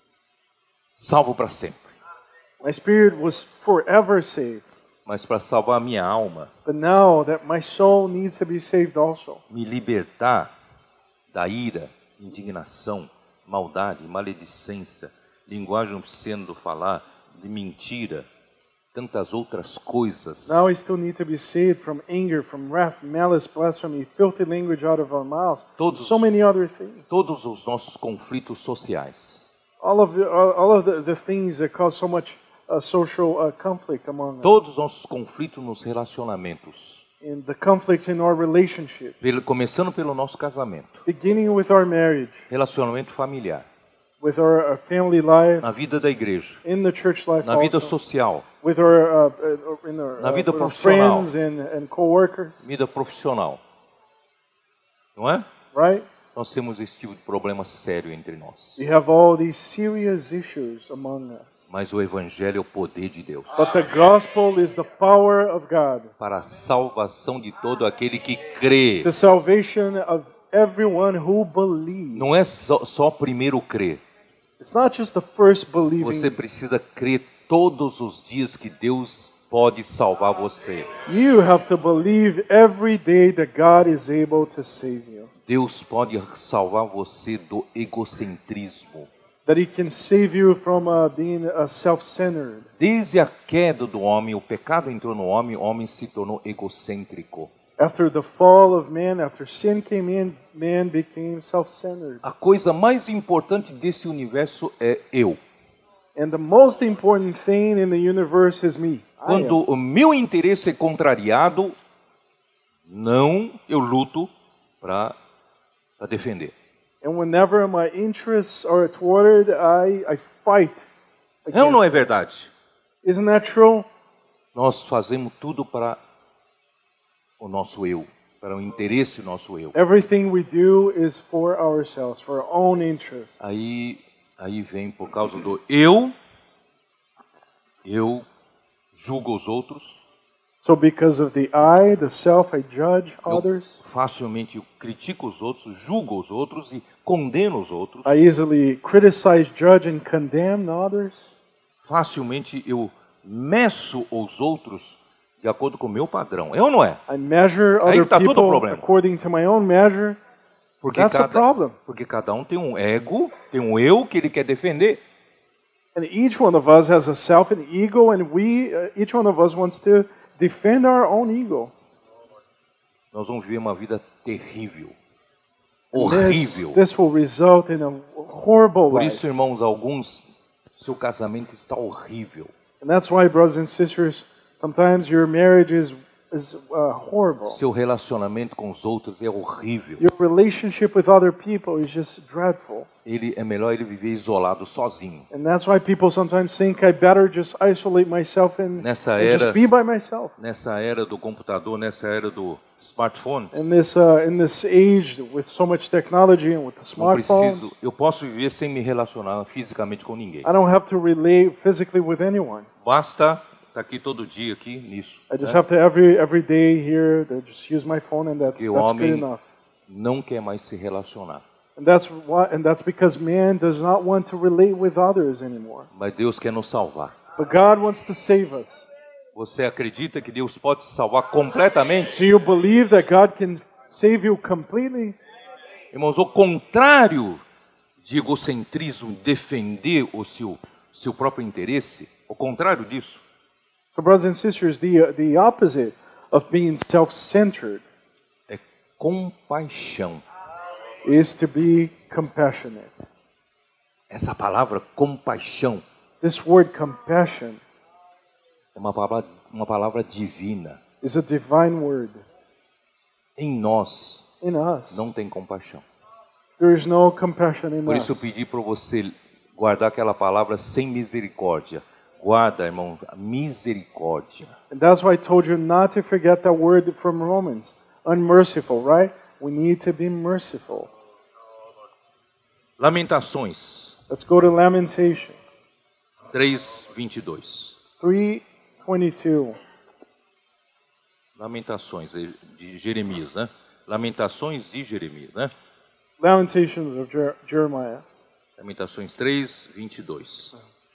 Salvo para sempre. My spirit was forever saved. Mas para salvar a minha alma, But now that my soul needs to be saved also. me libertar da ira, indignação, maldade, maledicência, linguagem obscena do falar, de mentira, tantas outras coisas. Now we still need to be saved from anger, from wrath, malice, blasphemy, filthy language out of our mouths. Todos, So many other things. todos os nossos conflitos sociais. All of the, all all of the, the things that cause so much uh, social uh, conflict among us. Todos os nossos conflitos nos relacionamentos. In the conflicts in our relationship. Pelo- Começando pelo nosso casamento, Beginning with our marriage, relacionamento familiar, with our, our family life, na vida da igreja, in the church life na vida also, social, with our, uh, uh, in our, na uh, vida with our profissional. friends and, and co-workers, vida profissional. Não é? right? Nós temos esse tipo de problema sério entre nós. We have all these serious issues among us. Mas o evangelho é o poder de Deus But the gospel is the power of God. para a salvação de todo aquele que crê. The salvation of everyone who believes. Não é só, só primeiro crer. It's not just the first believing. Você precisa crer todos os dias que Deus pode salvar você. You have to believe every day that God is able to save you. Deus pode salvar você do egocentrismo. That He can save you from uh, being uh, self-centered. Desde a queda do homem, o pecado entrou no homem, o homem se tornou egocêntrico. After the fall of man, after sin came in, man became self-centered. A coisa mais importante desse universo é eu. And the most important thing in the universe is me. I Quando am. o meu interesse é contrariado, não, eu luto para defender. And whenever my interests are thwarted, I, I fight É ou não é against it. verdade? Isn't that true? Nós fazemos tudo para o nosso eu, para o interesse do nosso eu. Everything we do is for ourselves, for our own interests. Aí, aí vem por causa do eu, eu julgo os outros, So because of the I, the self, I judge eu others. facilmente eu critico os outros, julgo os outros e condeno os outros. I easily criticize, judge, and condemn others. Facilmente eu meço os outros de acordo com o meu padrão. É ou não é? I measure Aí other tá todo o people problema. according to my own measure. Porque That's a cada, problem. porque cada um tem um ego, tem um eu que ele quer defender. And each one of us has a self and ego, and we, uh, each one of us wants to defend our own ego. nós vamos viver uma vida terrível, This, horrível. this will result in a horrible Por life. isso, irmãos, alguns, seu casamento está horrível. And that's why, brothers and sisters, sometimes your marriage is, is uh, horrible. Seu relacionamento com os outros é horrível. Your relationship with other people is just dreadful. Ele é melhor ele viver isolado, sozinho. And that's why people sometimes think I better just isolate myself and, Nessa and era- just be by myself. Nessa era do computador, nessa era do smartphone, In this uh, in this age with so much technology and with the não smartphone, preciso, eu posso viver sem me relacionar fisicamente com ninguém. I don't have to relate physically with anyone. Basta estar aqui todo dia aqui nisso. I just né? have to every every day here to just use my phone, and that's Que o that's good homem enough. não quer mais se relacionar. And that's why, and that's because man does not want to relate with others anymore. Mas Deus quer nos salvar. But God wants to save us. Você acredita que Deus pode te salvar completamente? Do you believe that God can save you completely? Irmãos, o contrário de egocentrismo, defender o seu, seu próprio interesse, o contrário disso, So, brothers and sisters, the the opposite of being self-centered é compaixão. is to be compassionate. Essa palavra compaixão This word compassion é uma palavra, uma palavra divina. is a divine word Em nós in us. não tem compaixão. There is no compassion in Por isso eu us. pedi para você guardar aquela palavra sem misericórdia. Guarda, irmão, a misericórdia. And that's why I told you not to forget that word from Romans. Unmerciful, right? We need to be merciful. Lamentações Let's go to Lamentation três, vinte e dois. three twenty-two. Lamentações de Jeremias, né? Lamentações de Jeremias, né? Lamentations of Jer- Jeremiah. Lamentações três, vinte e dois.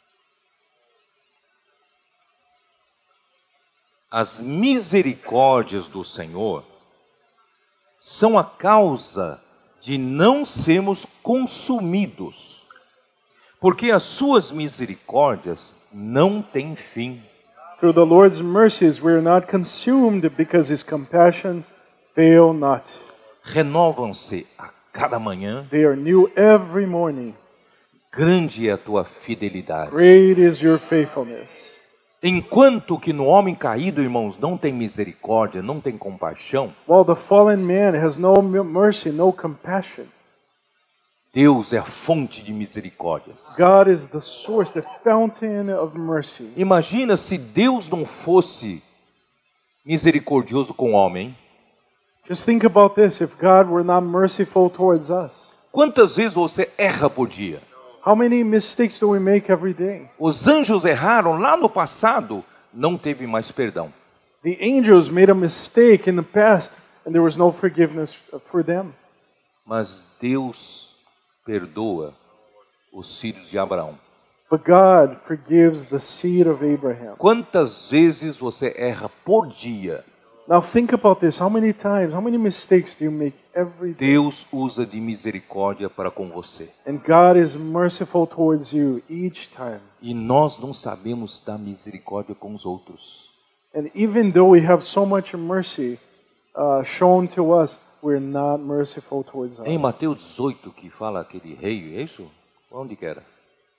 As misericórdias do Senhor são a causa de não sermos consumidos, porque as suas misericórdias não têm fim. Through the Lord's mercies we are not consumed because his compassions fail not. Renovam-se a cada manhã. They are new every morning. Grande é a tua fidelidade. Great is your faithfulness. Enquanto que no homem caído, irmãos, não tem misericórdia, não tem compaixão, While the fallen man has no mercy, no compassion, Deus é a fonte de misericórdias. God is the source, the fountain of mercy. Imagina se Deus não fosse misericordioso com o homem. Just think about this, if God were not merciful towards us. Quantas vezes você erra por dia? How many mistakes do we make every day? Os anjos erraram lá no passado, não teve mais perdão. The angels made a mistake in the past and there was no forgiveness for them. Mas Deus perdoa os filhos de Abraão. But God forgives the seed of Abraham. Quantas vezes você erra por dia? Now think about this. How many times, how many mistakes do you make every day? Deus usa de misericórdia para com você. And God is merciful towards you each time. E nós não sabemos dar misericórdia com os outros. And even though we have so much mercy uh, shown to us, we're not merciful towards Em others. Mateus dezoito, que fala aquele rei, é isso? Onde que era?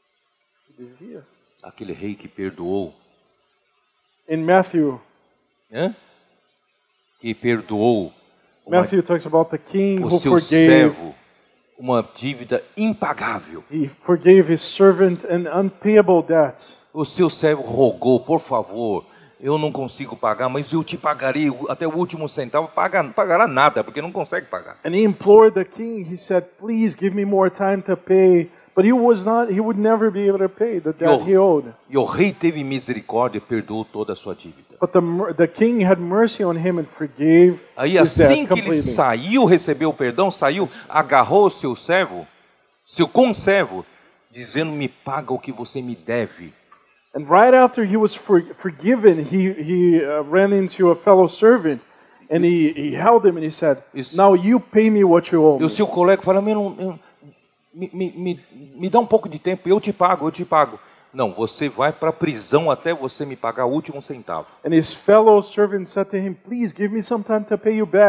Aquele rei que perdoou. In Matthew, Hã? Que perdoou uma, Matthew talks about the king o who seu forgave. servo uma dívida impagável. He forgave his servant an unpayable debt. O seu servo rogou, por favor, eu não consigo pagar, mas eu te pagarei até o último centavo. Paga, não pagará nada, porque não consegue pagar. And he implored the king. He said, "Please give me more time to pay." But he was not. He would never be able to pay the debt Yo. he owed. E o rei teve misericórdia e perdoou toda a sua dívida. But the mer- the king had mercy on him and forgave Aí his assim debt que ele completely. saiu, recebeu o perdão, saiu, agarrou o seu servo, seu conservo, dizendo, me paga o que você me deve. And right after he was for, forgiven, he he uh, ran into a fellow servant, and he, he held him and he said, Isso. "Now you pay me what you owe E me." o seu colega fala, me, me, me, me, me dá um pouco de tempo, eu te pago, eu te pago. Não, você vai para a prisão até você me pagar o último centavo. And his fellow servant said to him, "Please give me some time to pay you back."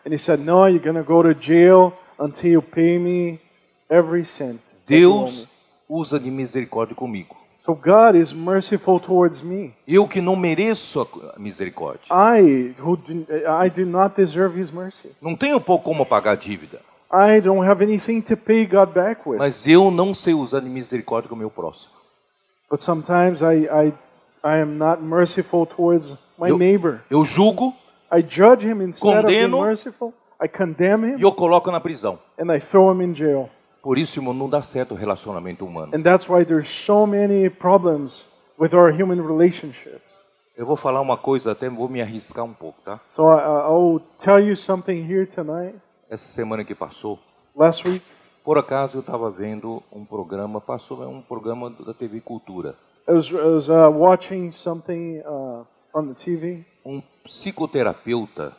and he said, "No, you're going to go to jail until you pay me every cent." that you owe Deus me." usa de misericórdia comigo. So God is merciful towards me. Eu que não mereço a misericórdia. I who do, I do not deserve His mercy. Não tenho pouco como pagar a dívida. I don't have anything to pay God back with. Mas eu não sei usar de misericórdia com o meu próximo. But sometimes I I I am not merciful towards my Eu, neighbor. eu julgo I judge him instead of being Condeno. merciful. I condemn e him eu coloco na prisão. and I throw him in jail. Por isso, irmão, não dá certo o relacionamento humano. And that's why there's so many problems with our human relationships. Eu vou falar uma coisa, até vou me arriscar um pouco, tá? So I, I'll tell you something here tonight. Essa semana que passou, Last week, por acaso eu estava vendo um programa, passou um programa da T V Cultura. I was, I was uh, watching something uh, on the T V. Um psicoterapeuta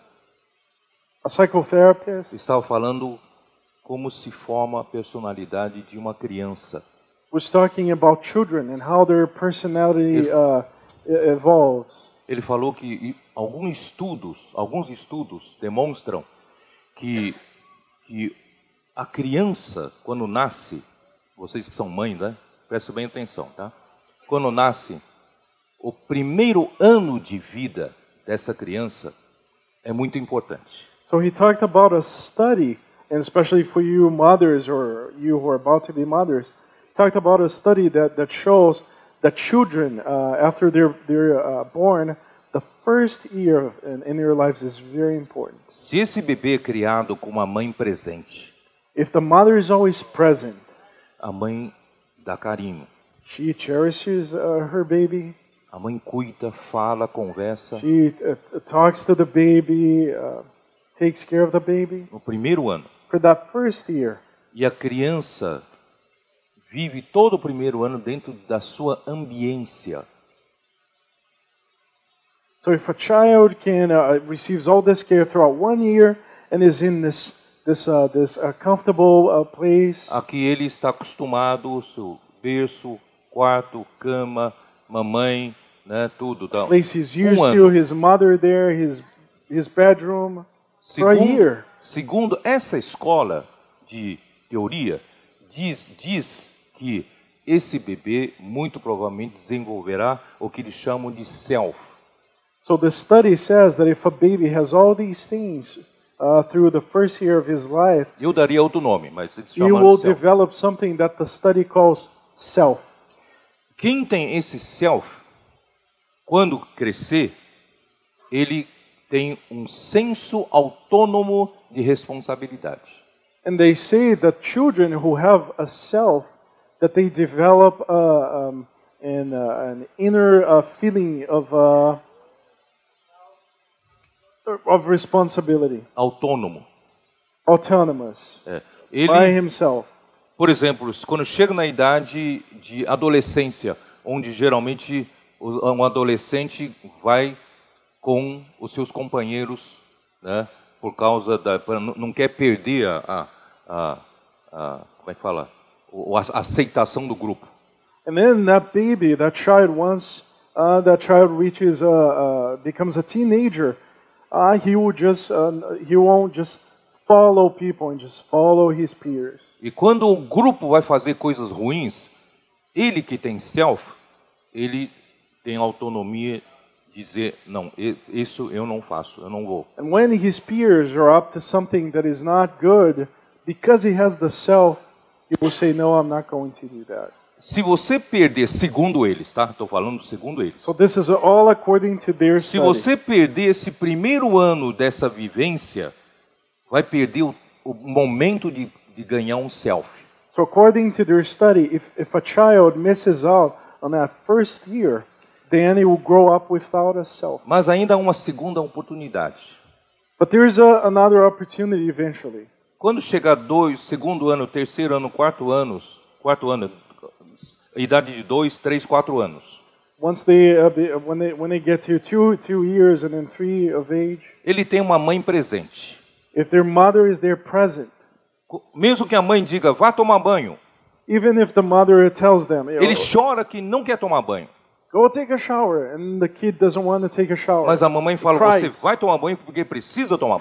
A psychotherapist estava falando como se forma a personalidade de uma criança. was talking about children and how their personality uh, e- evolves. Ele falou que e, alguns estudos, alguns estudos demonstram que, que a criança, quando nasce, vocês que são mães, né? Prestem bem atenção, tá? Quando nasce, o primeiro ano de vida dessa criança é muito importante. So he talked about a study, and especially for you mothers or you who are about to be mothers, he talked about a study that, that shows that children, uh, after they're, they're uh, born, the first year in, in their lives is very important. Se esse bebê é criado com uma mãe presente, If the mother is always present, a mãe dá carinho, she cherishes uh, her baby, a mãe cuida, fala, conversa. she uh, talks to the baby, uh, takes care of the baby. No primeiro ano. For that first year, E a criança vive todo o primeiro ano dentro da sua ambiência. so if a child can uh, receives all this care throughout one year and is in this this uh, this uh, comfortable uh, place, Aqui ele está acostumado, seu berço, quarto, cama, mamãe, né, tudo. Tá? place he's Um used to, ano. his mother there, his his bedroom, for a Segundo, year. segundo essa escola de teoria, diz, diz que esse bebê muito provavelmente desenvolverá o que eles chamam de self. So the study says that if a baby has all these things uh, through the first year of his life, Eu daria outro nome, mas eles he chamam will de self. develop something that the study calls self. Quem tem esse self, quando crescer, ele tem um senso autônomo de responsabilidade. And they say that children who have a self, that they develop uh, um, an, uh, an inner uh, feeling of uh, of responsibility, Autônomo. autonomous É. by Ele, himself. por exemplo, quando chega na idade de adolescência, onde geralmente o- um adolescente vai com os seus companheiros, né, por causa da, pra- não não quer perder a, a, a, a como é que fala, O- a aceitação do grupo. And then that baby, that child, once uh, that child reaches, uh, uh, becomes a teenager, uh, he will just, uh, he won't just follow people and just follow his peers. E quando o grupo vai fazer coisas ruins, ele que tem self, ele tem autonomia de dizer, não, e- isso eu não faço, eu não vou. And when his peers are up to something that is not good, because he has the self, he will say, no, I'm not going to do that. Se você perder, segundo eles, tá? Estou falando segundo eles. So this is all according to their Se study. você perder esse primeiro ano dessa vivência, vai perder o, o momento de, de ganhar um self. So according to their study, if, if a child misses out on that first year, then he will grow up without a self. Mas ainda há uma segunda oportunidade. But there's a, another opportunity eventually. Quando chegar dois, segundo ano, terceiro ano, quarto anos, quarto ano, idade de dois, três, quatro anos, Once they, uh, be, when they when they get to two two years and then three of age, ele tem uma mãe presente. if their mother is there present, Co- Mesmo que a mãe diga, vá tomar banho, even if the mother tells them, you know, ele chora que não quer tomar banho. go take a shower, and the kid doesn't want to take a shower, Mas a mamãe fala, He você cries. vai tomar banho porque precisa tomar banho.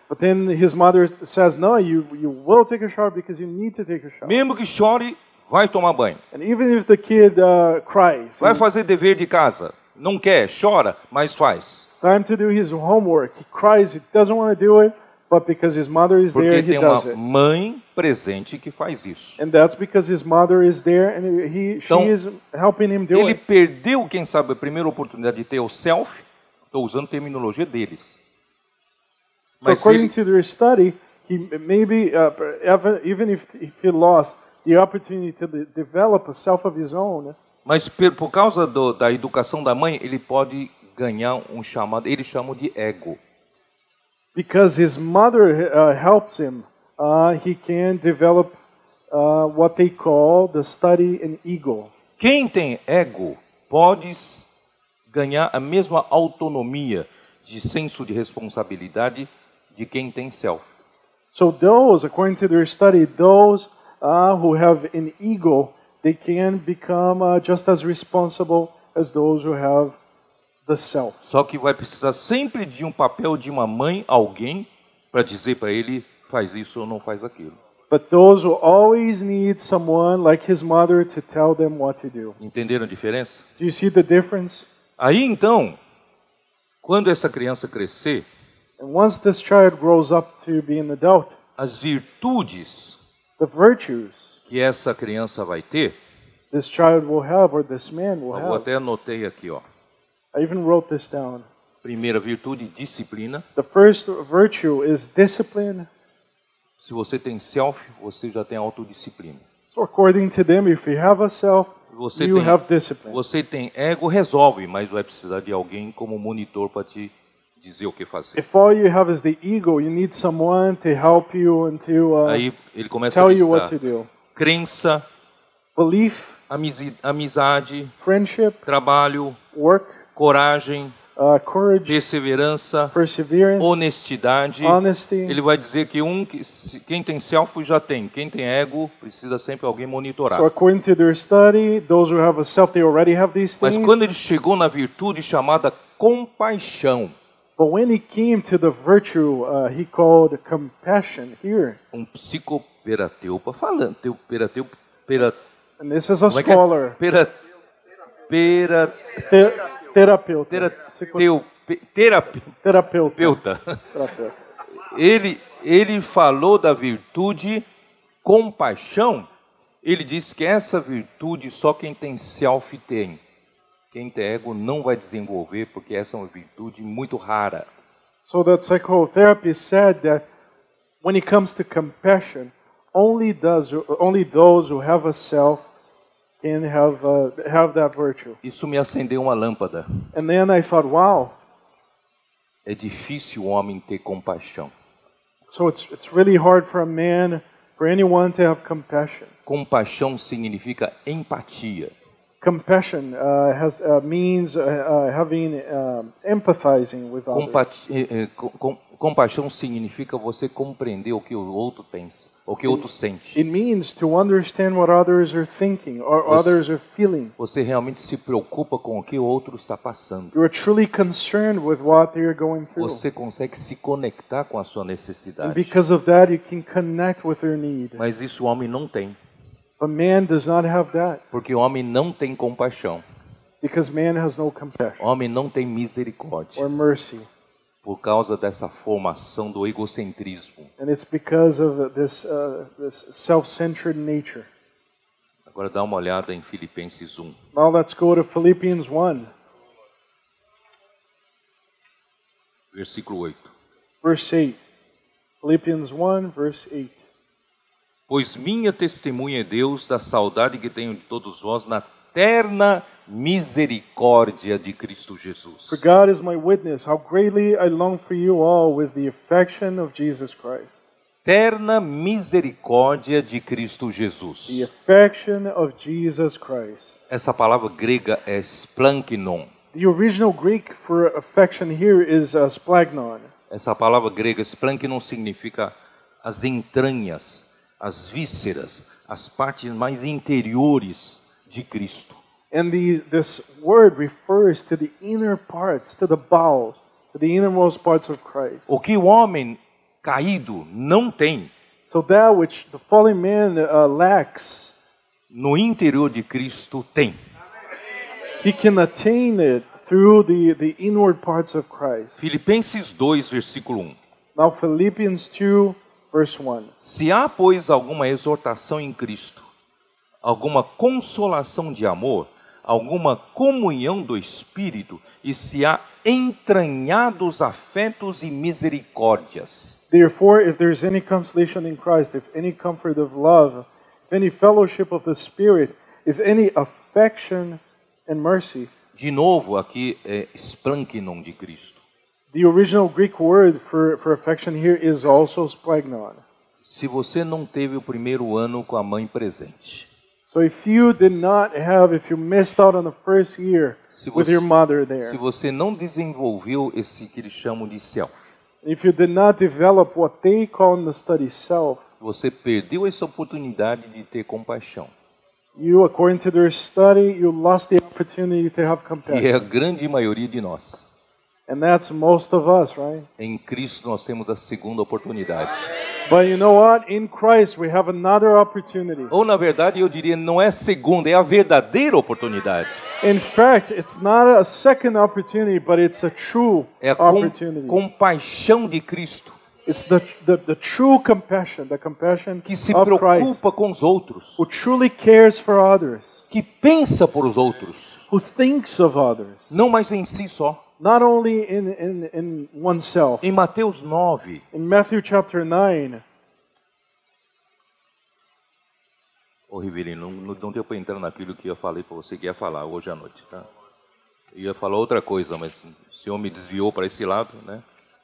But then his mother says, no, you, you will take a shower because you need to take a shower. Mesmo que chore, vai tomar banho. And even if the kid uh, cries, Vai fazer dever de casa. Não quer, chora, mas faz. it's time to do his homework. He cries, he doesn't want to do it, but because his mother is there, Porque he tem uma does it. mãe presente que faz isso. And that's because his mother is there and he, she Então, is helping him do Ele it. perdeu, quem sabe, a primeira oportunidade de ter o self. Estou usando terminologia deles. So Mas se according ele, to their study, he maybe uh, even even if, if he lost the opportunity to de- develop a self of his own, mas per- por causa do, da educação da mãe, ele pode ganhar um chamado, eles chamam de ego. because his mother uh, helps him, uh, he can develop uh, what they call the study in ego. Quem tem ego pode s- ganhar a mesma autonomia de senso de responsabilidade de quem tem self. So those, according to their study, those uh, who have an ego, they can become uh, just as responsible as those who have the self. Só que vai precisar sempre de um papel de uma mãe, alguém, para dizer para ele faz isso ou não faz aquilo. But those who always need someone like his mother to tell them what to do. Entenderam a diferença? Do you see the difference? Aí então, quando essa criança crescer, And once this child grows up to be an adult, as virtudes the virtues que essa criança vai ter, this child will have or this man will eu have. até anotei aqui, ó. I even wrote this down. Primeira virtude, disciplina. The first virtue is discipline. Se você tem self, você já tem autodisciplina. So according to them, if you have a self, Você you tem, have discipline. você tem ego, resolve, mas vai precisar de alguém como monitor para te dizer o que fazer. If all you have is the ego, you need someone to help you and to uh, Aí ele começa a tell you what to listar do. crença, Belief, amizi- amizade, friendship, trabalho, work, coragem, uh, courage, perseverança, perseverance, honestidade. honesty. Ele vai dizer que um que se- quem tem self já tem, quem tem ego precisa sempre alguém monitorar. So according to their study, those who have a self, they already have these Mas things. quando ele chegou na virtude chamada compaixão, But when he came to the virtue uh, he called compassion here, um psicoperateupa falando, teu perateu, pera, and this is a como é que é? scholar, Pera, pera, the- terapeuta, pera, psico- teu, pe- terapeuta. terapeuta, terapeuta. Ele, ele falou da virtude compaixão. Ele disse que essa virtude só quem tem self tem. Quem tem ego não vai desenvolver, porque essa é uma virtude muito rara. So that psychotherapy said that when it comes to compassion, only does only those who have a self can have uh, have that virtue. Isso me acendeu uma lâmpada. And then I thought, wow. É difícil o homem ter compaixão. So it's it's really hard for a man, for anyone to have compassion. Compaixão significa empatia. Compassion uh, has uh, means uh, uh, having um, empathizing with others. Compati eh, eh, com- com- compaixão significa você compreender o que o outro pensa, o que o outro sente. It means to understand what others are thinking or Você- others are feeling. Você realmente se preocupa com o que o outro está passando. You are truly concerned with what they are going through. Você consegue se conectar com a sua And necessidade. because of that, you can connect with their need. Mas isso o homem não tem, But man does not have that porque o homem não tem compaixão. because man has no compassion O homem não tem misericórdia or mercy. por causa dessa formação do egocentrismo. And it's because of this, uh, this self-centered nature. Agora dá uma olhada em Filipenses um. Now let's go to Philippians one, Versículo oito. verse eight. Philippians one, verse eight. Pois minha testemunha é Deus da saudade que tenho de todos vós na terna misericórdia de Cristo Jesus. For God is my witness, how greatly I long for you all with the affection of Jesus Christ. Terna misericórdia de Cristo Jesus. The affection of Jesus Christ. Essa palavra grega é splanknon. The original Greek for affection here is uh, splagnon. Essa palavra grega splanknon significa as entranhas, as vísceras, as partes mais interiores de Cristo. And the, this word refers to the inner parts, to the bowels, to the innermost parts of Christ. O que o homem caído não tem, So that which the fallen man uh, lacks, no interior de Cristo tem. he can attain it through the, the inward parts of Christ. Filipenses dois, versículo um. Now Philippians two, verse one. Se há, pois, alguma exortação em Cristo, alguma consolação de amor, alguma comunhão do Espírito, e se há entranhados afetos e misericórdias. Therefore, if there is any consolation in Christ, if any comfort of love, if any fellowship of the Spirit, if any affection and mercy. De novo, aqui é splankinon de Cristo. The original Greek word for, for affection here is also splagnon. Se você não teve o primeiro ano com a mãe presente, So if you did not have, if you missed out on the first year se with você, your mother there, se você não desenvolveu esse que eles chamam de self, if you did not develop what they call in the study self, você perdeu essa oportunidade de ter compaixão. you, according to their study, you lost the opportunity to have E compassion. é a grande maioria de nós. And that's most of us, right? Em Cristo nós temos a segunda oportunidade. But you know what? In Christ we have another opportunity. Ou, na verdade, eu diria, não é segunda, é a verdadeira oportunidade. In fact, it's not a second opportunity, but it's a true É a com, opportunity. compaixão de Cristo, It's the, the, the true compassion, the compassion que se of Christ, preocupa com os outros, who truly cares for others, que pensa por os outros, who thinks of others, não mais em si só. not only in, in, in oneself. Em Mateus nove, In Matthew chapter nine, ô Rivelino, não, não deu para entrar naquilo que eu falei para você que ia falar hoje à noite, tá? Eu ia falar outra coisa, mas o Senhor me desviou para esse lado, né?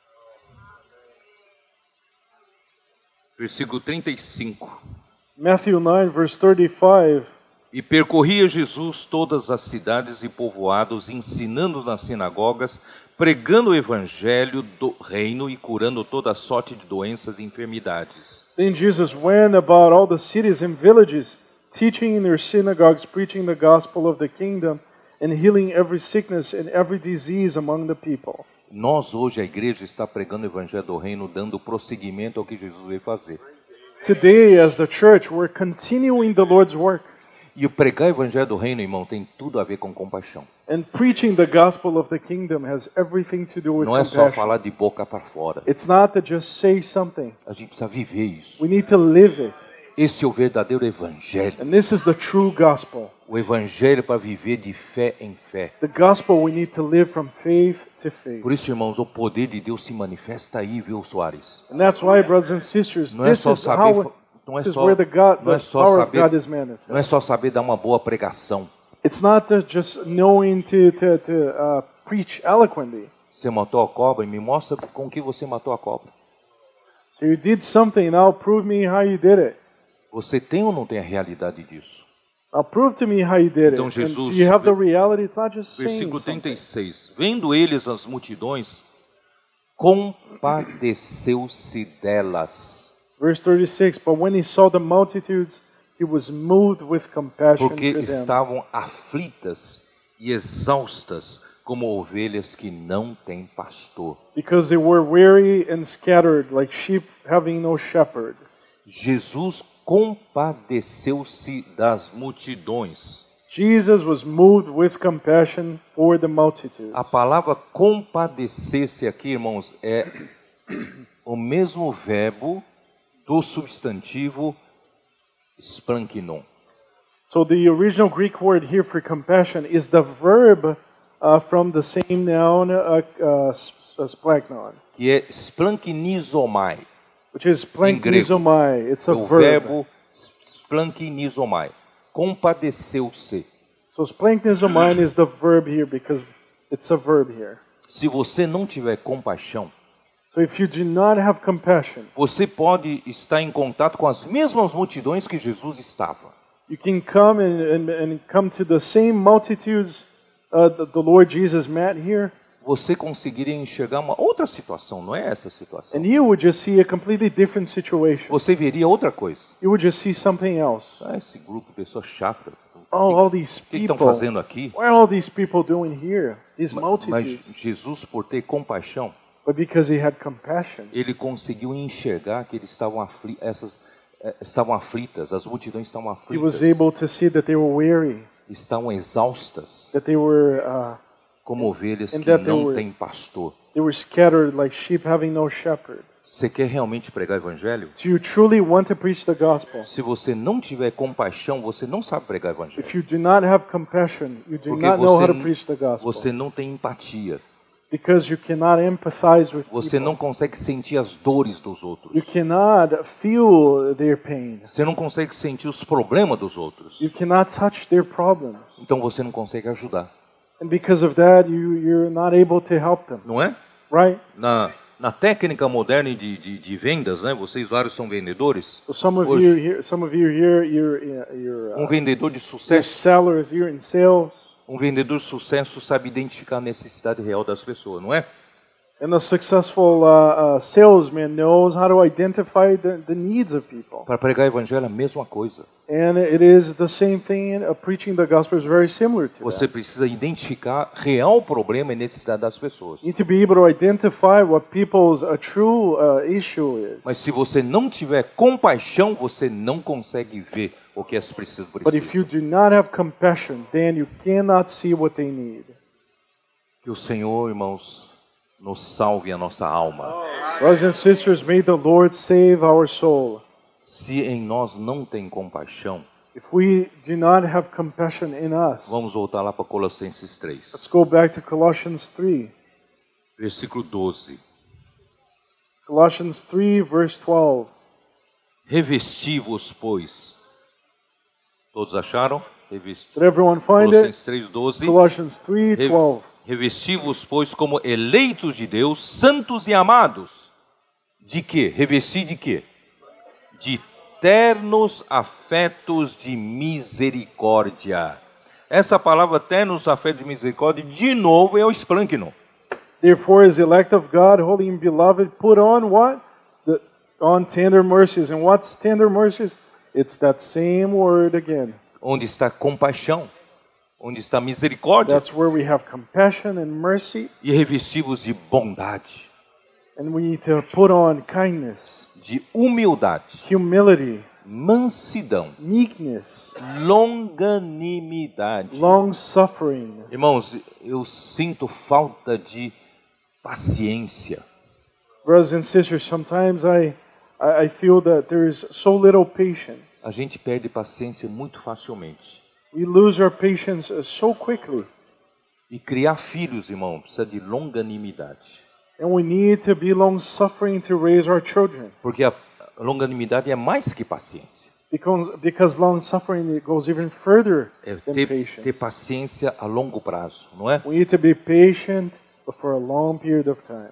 Versículo trinta e cinco. Matthew nine, verse thirty-five. E percorria Jesus todas as cidades e povoados, ensinando nas sinagogas, pregando o evangelho do reino e curando toda sorte de doenças e enfermidades. Then Jesus went about all the cities and villages, teaching in their synagogues, preaching the gospel of the kingdom, and healing every sickness and every disease among the people. Nós hoje, a igreja, está pregando o evangelho do reino, dando prosseguimento ao que Jesus veio fazer. Today, as the church, we're continuing the Lord's work. E o pregar o evangelho do reino, irmão, tem tudo a ver com compaixão. And preaching the gospel of the kingdom has everything to do with Não é só compassion. falar de boca para fora. It's not to just say something. A gente precisa viver isso. We need to live it. Esse é o verdadeiro evangelho. And this is the true gospel. O evangelho para viver de fé em fé. The gospel we need to live from faith to faith. Por isso, irmãos, o poder de Deus se manifesta aí, viu, Soares? And that's why, brothers and sisters, Não é this só is saber, how não é this is só, where the God, não é the só power of God saber, is manifest. não é só saber dar uma boa pregação. It's not to just knowing to to to uh, preach eloquently. Você matou a cobra e me mostra com que você matou a cobra. So you did something, now prove me how you did it. Você tem ou não tem a realidade disso? Now prove to me how you did Então, it. And Jesus, do you have the reality? It's not just saying Versículo trinta e something. seis. Vendo eles as multidões, compadeceu-se delas, Verse thirty-six, but when he saw the multitudes, he was moved with compassion porque for them, estavam aflitas e exaustas, como ovelhas que não têm pastor. because they were weary and scattered, like sheep having no shepherd. Jesus compadeceu-se das multidões. Jesus was moved with compassion for the multitude. A palavra compadecer-se aqui, irmãos, é o mesmo verbo do substantivo splankinon. So the original Greek word here for compassion is the verb uh, from the same noun, uh, uh, splagnon, Que é splankinizomai, which is Em grego. plankizomai. It's a o verb. verbo splankinizomai, compadeceu-se. So splanknizomai is the verb here because it's a verb here. Se você não tiver compaixão, So if you do not have compassion, você pode estar em contato com as mesmas multidões que Jesus estava. you can come and, and, and come to the same multitudes uh, that the Lord Jesus met here, Você conseguiria enxergar uma outra situação, não é essa situação. and you would just see a completely different situation. Você veria outra coisa. You would just see something else. Ah, esse grupo de pessoas chatas. Oh, all these O que estão people. fazendo aqui? What are all these people doing here? These Mas multitudes. Jesus, por ter compaixão, but because he had compassion. Ele conseguiu enxergar que eles estavam afli essas eh, estavam aflitas, as multidões estavam He was aflitas, able to see that they were weary, estavam exaustas, that they were uh, como ovelhas And que that they não were- têm pastor. they were scattered like sheep having no shepherd. Você quer realmente pregar o evangelho? Do you truly want to preach the gospel? Se você não tiver compaixão, você não sabe pregar o evangelho. If you do not have compassion, you do Porque not know how to você, preach the gospel. você não tem empatia. Because you cannot empathize with Você não people. consegue sentir as dores dos outros. You cannot feel their pain. Você não consegue sentir os problemas dos outros. You cannot touch their problems. Então você não consegue ajudar, And because of that, you, you're not able to help them, não é? right? Na, na técnica moderna de, de, de vendas, né? Vocês vários são vendedores. So some of Hoje- you here, some of you here, you're, you're, Um uh, vendedor de you're sucesso, sellers, you're in sales. um vendedor de sucesso sabe identificar a necessidade real das pessoas, não é? And a successful uh, uh, salesman knows how to identify the, the needs of people. Para pregar o evangelho é a mesma coisa. And it is the same thing. Uh, preaching the gospel is very similar to Você that. precisa identificar real problema e necessidade das pessoas. You need to be able to identify what people's uh, true uh, issue is. Mas se você não tiver compaixão, você não consegue ver o que as pessoas But if you precisam. do not have compassion, then you cannot see what they need. Que o Senhor, irmãos, nos salve a nossa alma. Brothers and sisters, may the Lord save our soul. Se em nós não tem compaixão, If we do not have compassion in us, vamos voltar lá para Colossenses três, let's go back to Colossians three. versículo doze. Colossians three, verse twelve. Revesti-vos, pois. Todos acharam? Revesti. Did everyone find it? Colossenses três, doze. Colossians three, twelve. Revesti-vos, pois, como eleitos de Deus, santos e amados. De quê? Revesti de quê? De ternos afetos de misericórdia. Essa palavra ternos afetos de misericórdia, de novo, é o esplâncnon. Therefore, as elect of God, holy and beloved, put on what? The, on tender mercies. And what's tender mercies? It's that same word again. Onde está compaixão, onde está misericórdia. That's where we have compassion and mercy. E revesti-vos de bondade, And we need to put on kindness, de humildade, humility, mansidão, meekness, longanimidade. long suffering. Irmãos, eu sinto falta de paciência. Brothers and sisters, sometimes I, I I feel that there is so little patience. A gente perde paciência muito facilmente. We lose our patience uh, so quickly. E criar filhos, irmão, precisa de longanimidade. And we need to be long suffering to raise our children. Porque a longanimidade é mais que paciência. Because, because long suffering it goes even further É than ter, patience. ter paciência a longo prazo, não é? We need to be patient for a long period of time.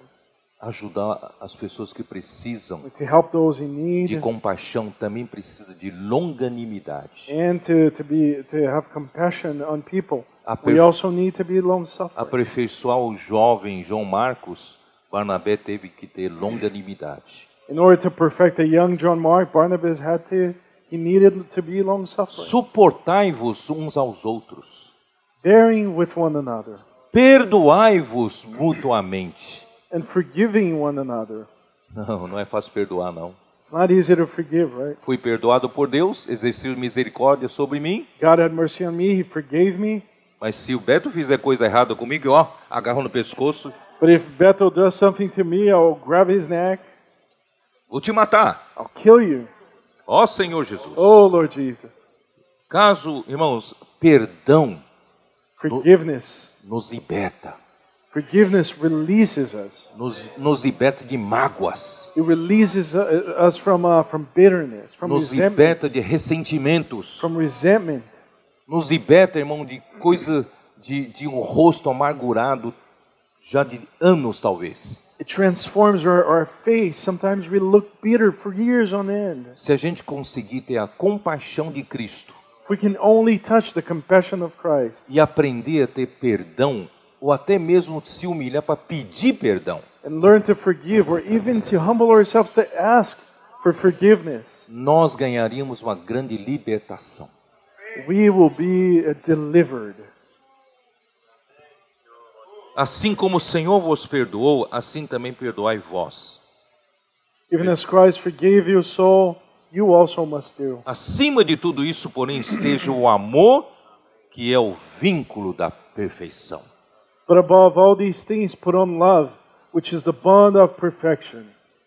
Ajudar as pessoas que precisam To help those in de need compaixão também precisa de longanimidade. and to, to be to have compassion on people. Aper- We also need to be long suffering. Aperfeiçoar o jovem João Marcos, Barnabé teve que ter longanimidade. In order to perfect the young John Mark, Barnabas had to he needed to be long suffering, Suportai-vos uns aos outros. bearing with one another Perdoai-vos mutuamente. and forgiving one another. Não, não é fácil perdoar, não. It's not easy to forgive, right? Fui perdoado por Deus, exerceu misericórdia sobre mim, God had mercy on me, he forgave me. mas se o Beto fizer coisa errada comigo, ó, agarro no pescoço, But if Bethel does something to me, I'll grab his neck, vou te matar. I'll kill you. Ó Senhor Jesus. Oh, Lord Jesus. Caso, irmãos, perdão Forgiveness. nos liberta. Forgiveness releases us. Nos, nos liberta de mágoas. It releases uh, us from uh, from bitterness, from Nos resentment, liberta de ressentimentos. from resentment. Nos liberta, irmão, de coisa, de, de um rosto amargurado, já de anos talvez. It transforms our, our face. Sometimes we look bitter for years on end. Se a gente conseguir ter a compaixão de Cristo If we can only touch the compassion of Christ e aprender a ter perdão, ou até mesmo se humilhar para pedir perdão, and learn to forgive, or even to humble ourselves to ask for forgiveness, nós ganharíamos uma grande libertação. we will be uh, delivered. Assim como o Senhor vos perdoou, assim também perdoai vós. Even as Christ forgave you, so you also must do. Acima de tudo isso, porém, esteja o amor, que é o vínculo da perfeição. But above all these things, put on love, which is the bond of perfection.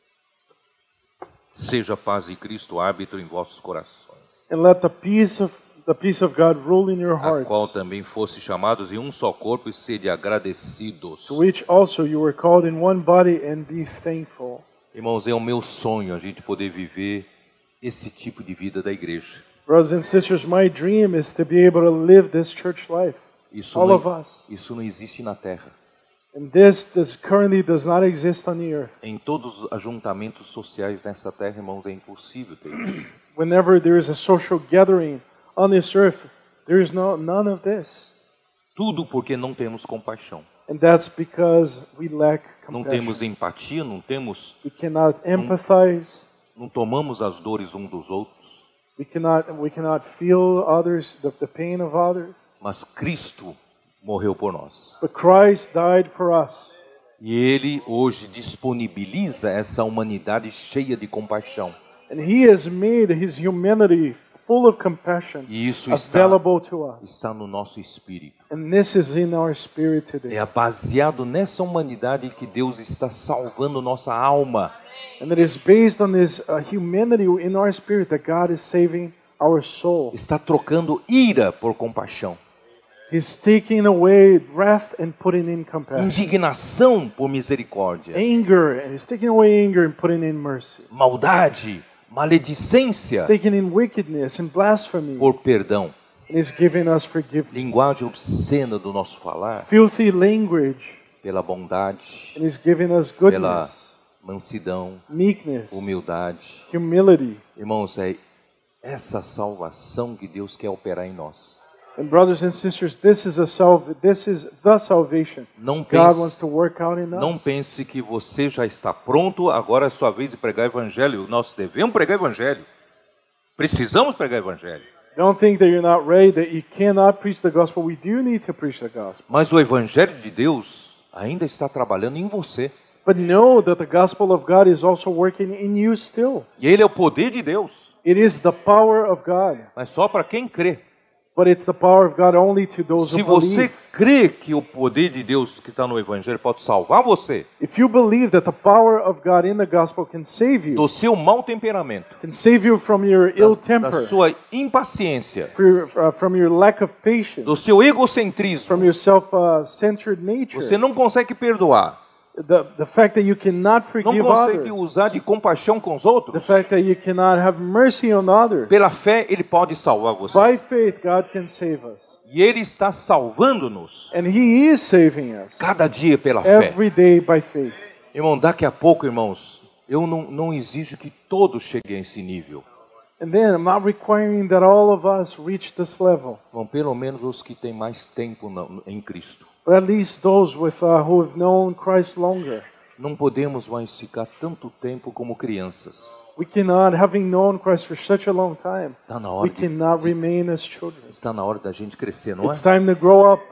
Seja a paz de Cristo árbitro em vossos corações, And let the peace of the peace of God rule in your a qual hearts, também fosse chamados em um só corpo e sede agradecidos. to which also you were called in one body, and be thankful. Irmãos, é o meu sonho a gente poder viver esse tipo de vida da igreja. Brothers and sisters, my dream is to be able to live this church life. Isso All of não, us. isso não existe na terra. And this does currently does not exist on the earth. Em todos os ajuntamentos sociais nessa terra, irmãos, é impossível ter isso. Whenever there is a social gathering on this earth, there is no none of this. Tudo porque não temos compaixão. And that's because we lack Não compassion. temos empatia, não temos, We cannot empathize. não tomamos as dores um dos outros. We cannot we cannot feel others, the, the pain of others. Mas Cristo morreu por nós. But Christ died for us. E Ele hoje disponibiliza essa humanidade cheia de compaixão. And He has made His humanity full of compassion E isso está, available to us. está no nosso espírito. And this is in our spirit today. É baseado nessa humanidade que Deus está salvando nossa alma. And it is based on this uh, humanity in our spirit that God is saving our soul. Está trocando ira por compaixão. He's taking away wrath and putting in compassion. Indignação por misericórdia. Anger, and He's taking away anger and putting in mercy. Maldade, maledicência He's taking in wickedness and blasphemy. por perdão. And He's giving us forgiveness. Linguagem obscena do nosso falar Filthy language. pela bondade, And He's giving us pela goodness, mansidão, meekness, humildade. humility. Irmãos, é essa salvação que Deus quer operar em nós. And brothers and sisters, this is a salv this is the salvation Não God wants pense, to work out in não us. pense que você já está pronto, agora é sua vez de pregar evangelho. Nós devemos pregar evangelho. Precisamos pregar evangelho. Don't think that you're not ready, that you cannot preach the gospel. We do need to preach the gospel. Mas o evangelho de Deus ainda está trabalhando em você. But know that the gospel of God is also working in you still. E ele é o poder de Deus, It is the power of God, mas só para quem crê. but it's the power of God only to those Se who você believe. crê que o poder de Deus que está no evangelho pode salvar você If you believe that the power of God in the gospel can save you, do seu mau temperamento, can save you from your ill da temper, sua impaciência, for your- uh, from your lack of patience, do seu egocentrismo, from your self-centered nature, você não consegue perdoar, the, the fact that you cannot não forgive consegue others, usar de compaixão com os the outros, fact that you cannot have mercy on others. pela fé ele pode salvar você. By faith, God can save us. E ele está salvando-nos And He is saving us cada dia pela fé. every day by faith. Irmão, daqui a pouco, irmãos, eu não, não exijo que todos cheguem a esse nível. And then I'm not requiring that all of us reach this level, Bom, pelo menos os que têm mais tempo na- em Cristo. but at least those with uh, who have known Christ longer. Não podemos mais ficar tanto tempo como crianças. We cannot, having known Christ for such a long time, Está na we hora de, cannot remain as children. está na hora da gente crescer, não é? It's time to grow up.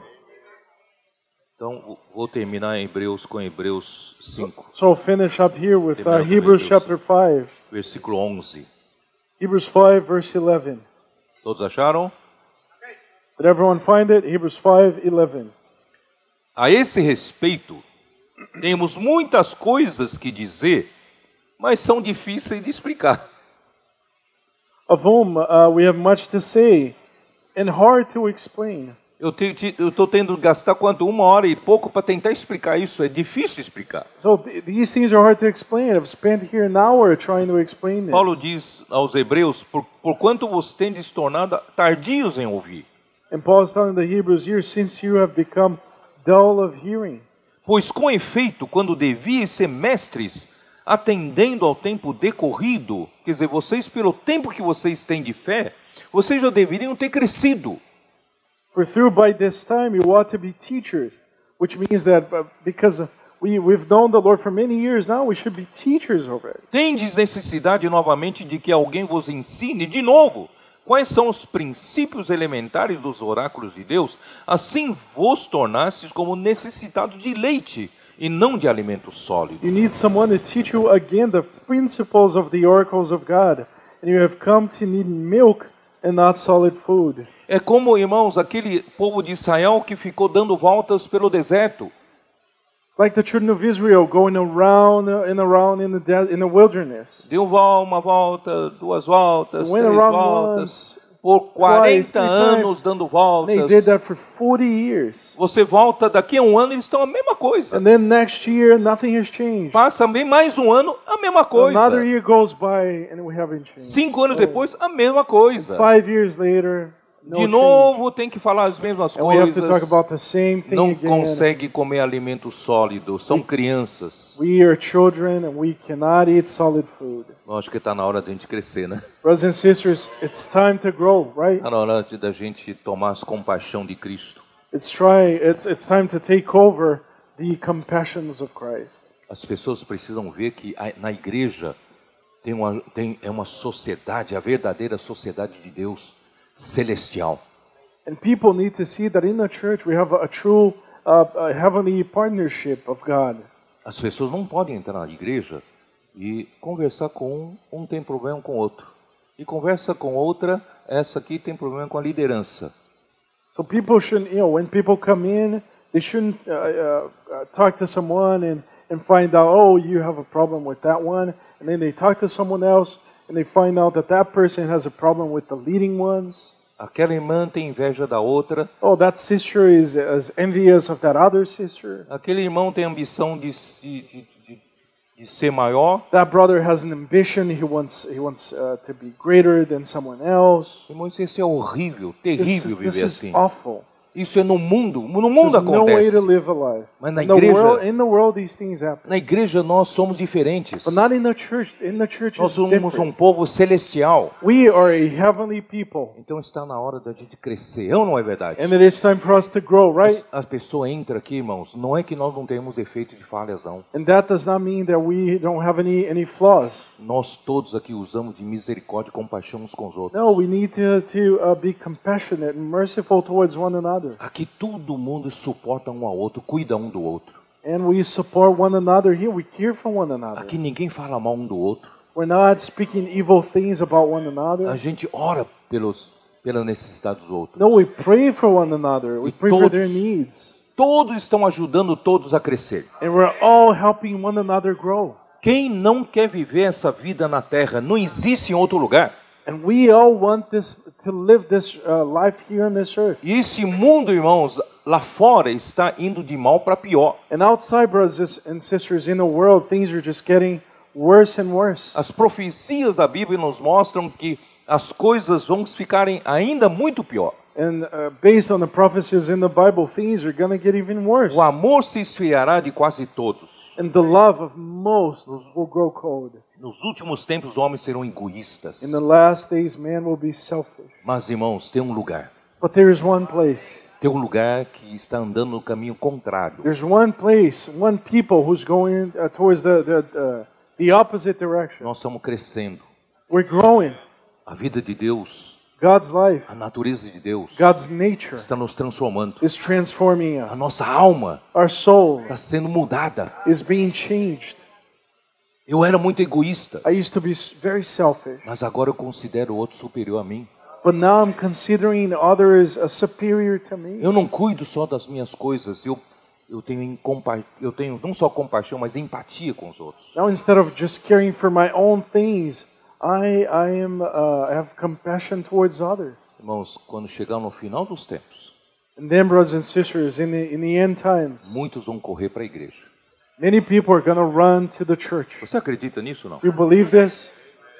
Então, vou terminar em Hebreus com Hebreus cinco, So I'll finish up here with uh, Terminar com Hebrews Hebreus. chapter five. versículo onze. Hebrews five, verse eleven. Todos acharam? Did everyone find it? Hebrews five, eleven. A esse respeito, temos muitas coisas que dizer, mas são difíceis de explicar. Of whom uh, we have much to say and hard to explain. Eu estou tendo que gastar quanto? Uma hora e pouco para tentar explicar isso. É difícil explicar. So th- these things are hard to explain. I've spent here an hour trying to explain this. Paulo diz aos Hebreus, por, por quanto vos tendes tornado tardios em ouvir. And Paul is telling the Hebrews here, since you have become dull of hearing. Pois com efeito, quando devíeis ser mestres, atendendo ao tempo decorrido, quer dizer, vocês, pelo tempo que vocês têm de fé, vocês já deveriam ter crescido. For through by this time you ought to be teachers, which means that uh, because we, we've known the Lord for many years now, we should be teachers already. Tendes necessidade novamente de que alguém vos ensine de novo, quais são os princípios elementares dos oráculos de Deus, assim vos tornastes como necessitados de leite e não de alimento sólido. You need someone to teach you again the principles of the oracles of God, and you have come to need milk and not solid food. É como, irmãos, aquele povo de Israel que ficou dando voltas pelo deserto. It's like the children of Israel going around and around in the de- in the wilderness. Deu uma volta, duas voltas, Went três around voltas, once, por twice, quarenta three anos times. dando They voltas. did that for forty years. Você volta daqui a um ano, eles estão a mesma coisa. And then next year, nothing has changed. Passa bem mais um ano, a mesma coisa. Another year goes by and we haven't changed. Cinco anos depois, a mesma coisa. Five years later, no De change. novo, tem que falar as mesmas And we have to talk coisas. about the same thing Não again. consegue comer alimento sólido. São crianças. We are children and we cannot eat solid food. Eu acho que está na hora de a gente crescer, né? Brothers and sisters, it's time to grow, right? Está na hora de da gente tomar as compaixão de Cristo. It's try it's it's time to take over the compassions of Christ. As pessoas precisam ver que a- na igreja tem uma, tem, é uma sociedade, a verdadeira sociedade de Deus celestial. And people need to see that in the church we have a, a true uh, a heavenly partnership of God. As pessoas não podem entrar na igreja e conversar com um, um tem problema com o outro. E conversa com outra, essa aqui tem problema com a liderança. So people shouldn't, you know, when people come in, they shouldn't uh, uh, uh, talk to someone and, and find out, oh, you have a problem with that one. And then they talk to someone else and they find out that that person has a problem with the leading ones. Aquela irmã tem inveja da outra. Oh, that sister is, is envious of that other sister. Aquele irmão tem ambição de, se- de, de, de ser maior. That brother has an ambition. He wants he wants uh, to be greater than someone else. Irmãos, isso é horrível, This terrível is, this viver is assim. awful. Isso é no mundo, no This mundo is no way acontece. to live a life. Mas na In the igreja- world, in the world, these things happen. Na igreja nós somos diferentes. But not in the church. In the church, Nós it's somos different. um povo celestial. We are a heavenly people, Então está na hora da gente crescer, ou não é verdade? and it is time for us to grow, right? A pessoa entra aqui, irmãos, não é que nós não temos defeito de falhas, não. And that does not mean that we don't have any any flaws. Nós todos aqui usamos de misericórdia e compaixão uns com os outros. No, we need to to uh, be compassionate and merciful towards one another, Aqui todo mundo suporta um ao outro, cuida um do outro. and we support one another here. We care for one another. Aqui ninguém fala mal um do outro. We're not speaking evil things about one A another. gente ora pelos, pela necessidade dos outros. No, we pray for one another. We E pray for todos- their needs, Todos estão ajudando todos a crescer. and we're all helping one another grow. Quem não quer viver essa vida na terra, não existe em outro lugar. And we all want this to live this uh, life here on this earth. E esse mundo, irmãos, lá fora está indo de mal para pior. And outside, brothers and sisters, in the world, things are just getting worse and worse. As profecias da Bíblia nos mostram que as coisas vão ficarem ainda muito pior. And uh, based on the prophecies in the Bible, things are going to get even worse. O amor se esfriará de quase todos. And the love of most will grow cold. Nos últimos tempos, os homens serão egoístas. In the last days, man will be selfish. Mas, irmãos, tem um lugar. But there is one place. Tem um lugar que está andando no caminho contrário. There's one place, one people who's going uh, towards the, the, uh, the opposite direction. Nós estamos crescendo. We're growing. A vida de Deus, God's life, a natureza de Deus, God's nature está nos transformando. is transforming A us. nossa alma Our soul está sendo mudada. is being changed. Eu era muito egoísta, I used to be s- very selfish, mas agora eu considero o outro superior a mim. but now I'm considering others as superior to me. Eu não cuido só das minhas coisas, eu, eu, tenho, incompa- eu tenho não só compaixão, mas empatia com os outros. Now instead of just caring for my own things, I, I am uh, have compassion towards others. Irmãos, quando chegar no final dos tempos, And then, brothers and sisters, in the in the end times, muitos vão correr para a igreja. many people are going to run to the church. Você acredita nisso ou não? Do you believe this?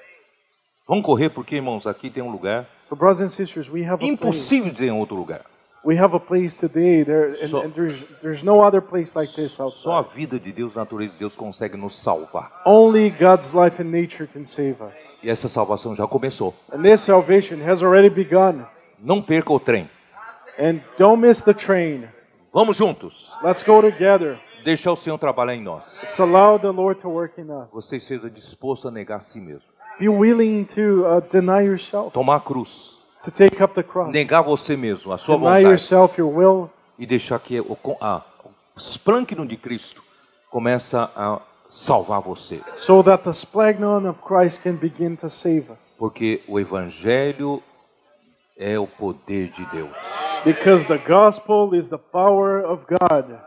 Vão correr porque, irmãos, aqui tem um lugar So, brothers and sisters, we have a place. impossível de ter em outro lugar. We have a place today. There, and, So- and there's there's no other place like this Só a outside. vida de Deus, a natureza de Deus consegue nos salvar. Only God's life and nature can save us. E essa salvação já começou. And this salvation has already begun. Não perca o trem. And don't miss the train. Vamos juntos. Let's go together. Deixar o Senhor trabalhar em nós. Let's allow the Lord to work in us. Você seja disposto a negar a si mesmo. Be willing to uh, deny yourself. Tomar a cruz. to take up the cross, negar você mesmo, a sua deny vontade, yourself, your will, e deixar que o, a, o esplâncno de Cristo começa a salvar você. so that the splagnon of Christ can begin to save us. Porque o Evangelho é o poder de Deus. Because the gospel is the power of God.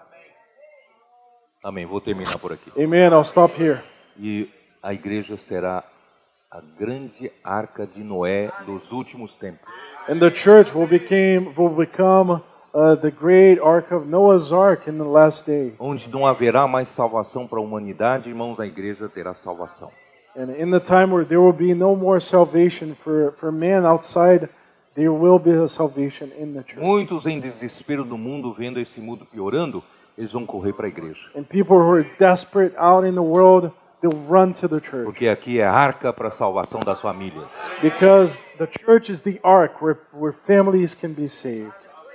Amém. Vou terminar por aqui. Amen. I'll stop here. E a igreja será a grande arca de Noé dos últimos tempos. And the church will become will become uh, the great ark of Noah's ark in the last day. Onde não haverá mais salvação para a humanidade, irmãos, a igreja terá salvação. And in the time where there will be no more salvation for, for man outside, there will be a salvation in the church. Muitos em desespero do mundo, vendo esse mundo piorando, eles vão correr para a igreja. And people who are desperate out in the world, they'll run to the church. Porque aqui é a arca para a salvação das famílias. Because the church is the ark where, where families can be saved.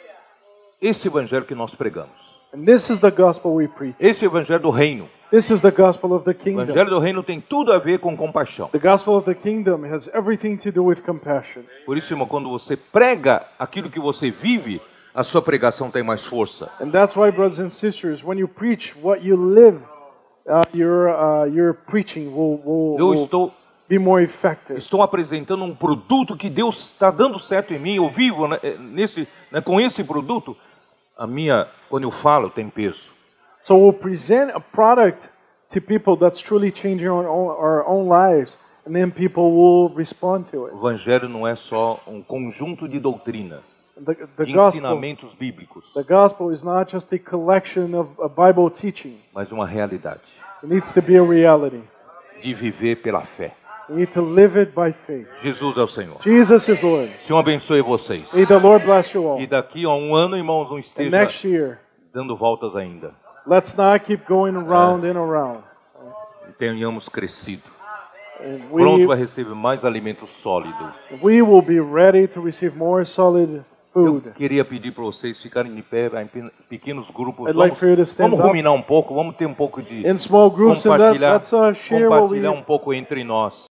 Esse evangelho que nós pregamos. And this is the gospel we preach. Esse evangelho do reino. This is the gospel of the O kingdom. evangelho do reino tem tudo a ver com compaixão. The gospel of the kingdom has everything to do with compassion. Por isso, irmão, quando você prega aquilo que você vive, a sua pregação tem mais força. And that's why, brothers and sisters, when you preach what you live, uh, your uh, your preaching will, will, Eu will estou, be more effective. estou apresentando um produto que Deus está dando certo em mim. Eu vivo, né, nesse, né, com esse produto. A minha, quando eu falo, tem peso. So we'll present a product to people that's truly changing our own, our own lives, and then people will respond to O it. evangelho não é só um conjunto de doutrinas, The, the de gospel, ensinamentos bíblicos, the gospel is not just a collection of a Bible teaching. mas uma realidade It needs to be a reality. de viver pela fé. We need to live it by faith. Jesus é o Senhor. Jesus is Lord. Senhor abençoe vocês. May the Lord bless you all. E daqui a um ano, irmãos, não And esteja next year, dando voltas ainda. let's not keep going around and around. E tenhamos crescido. And Pronto we, para receber mais alimento sólido. we will be ready to receive more solid Eu food. queria pedir para vocês ficarem de pé em pe- pequenos grupos. I'd like Vamos, for you to stand vamos up ruminar um pouco, vamos ter um pouco de in small groups and that, compartilhar, let's uh, share what we compartilhar um pouco entre nós.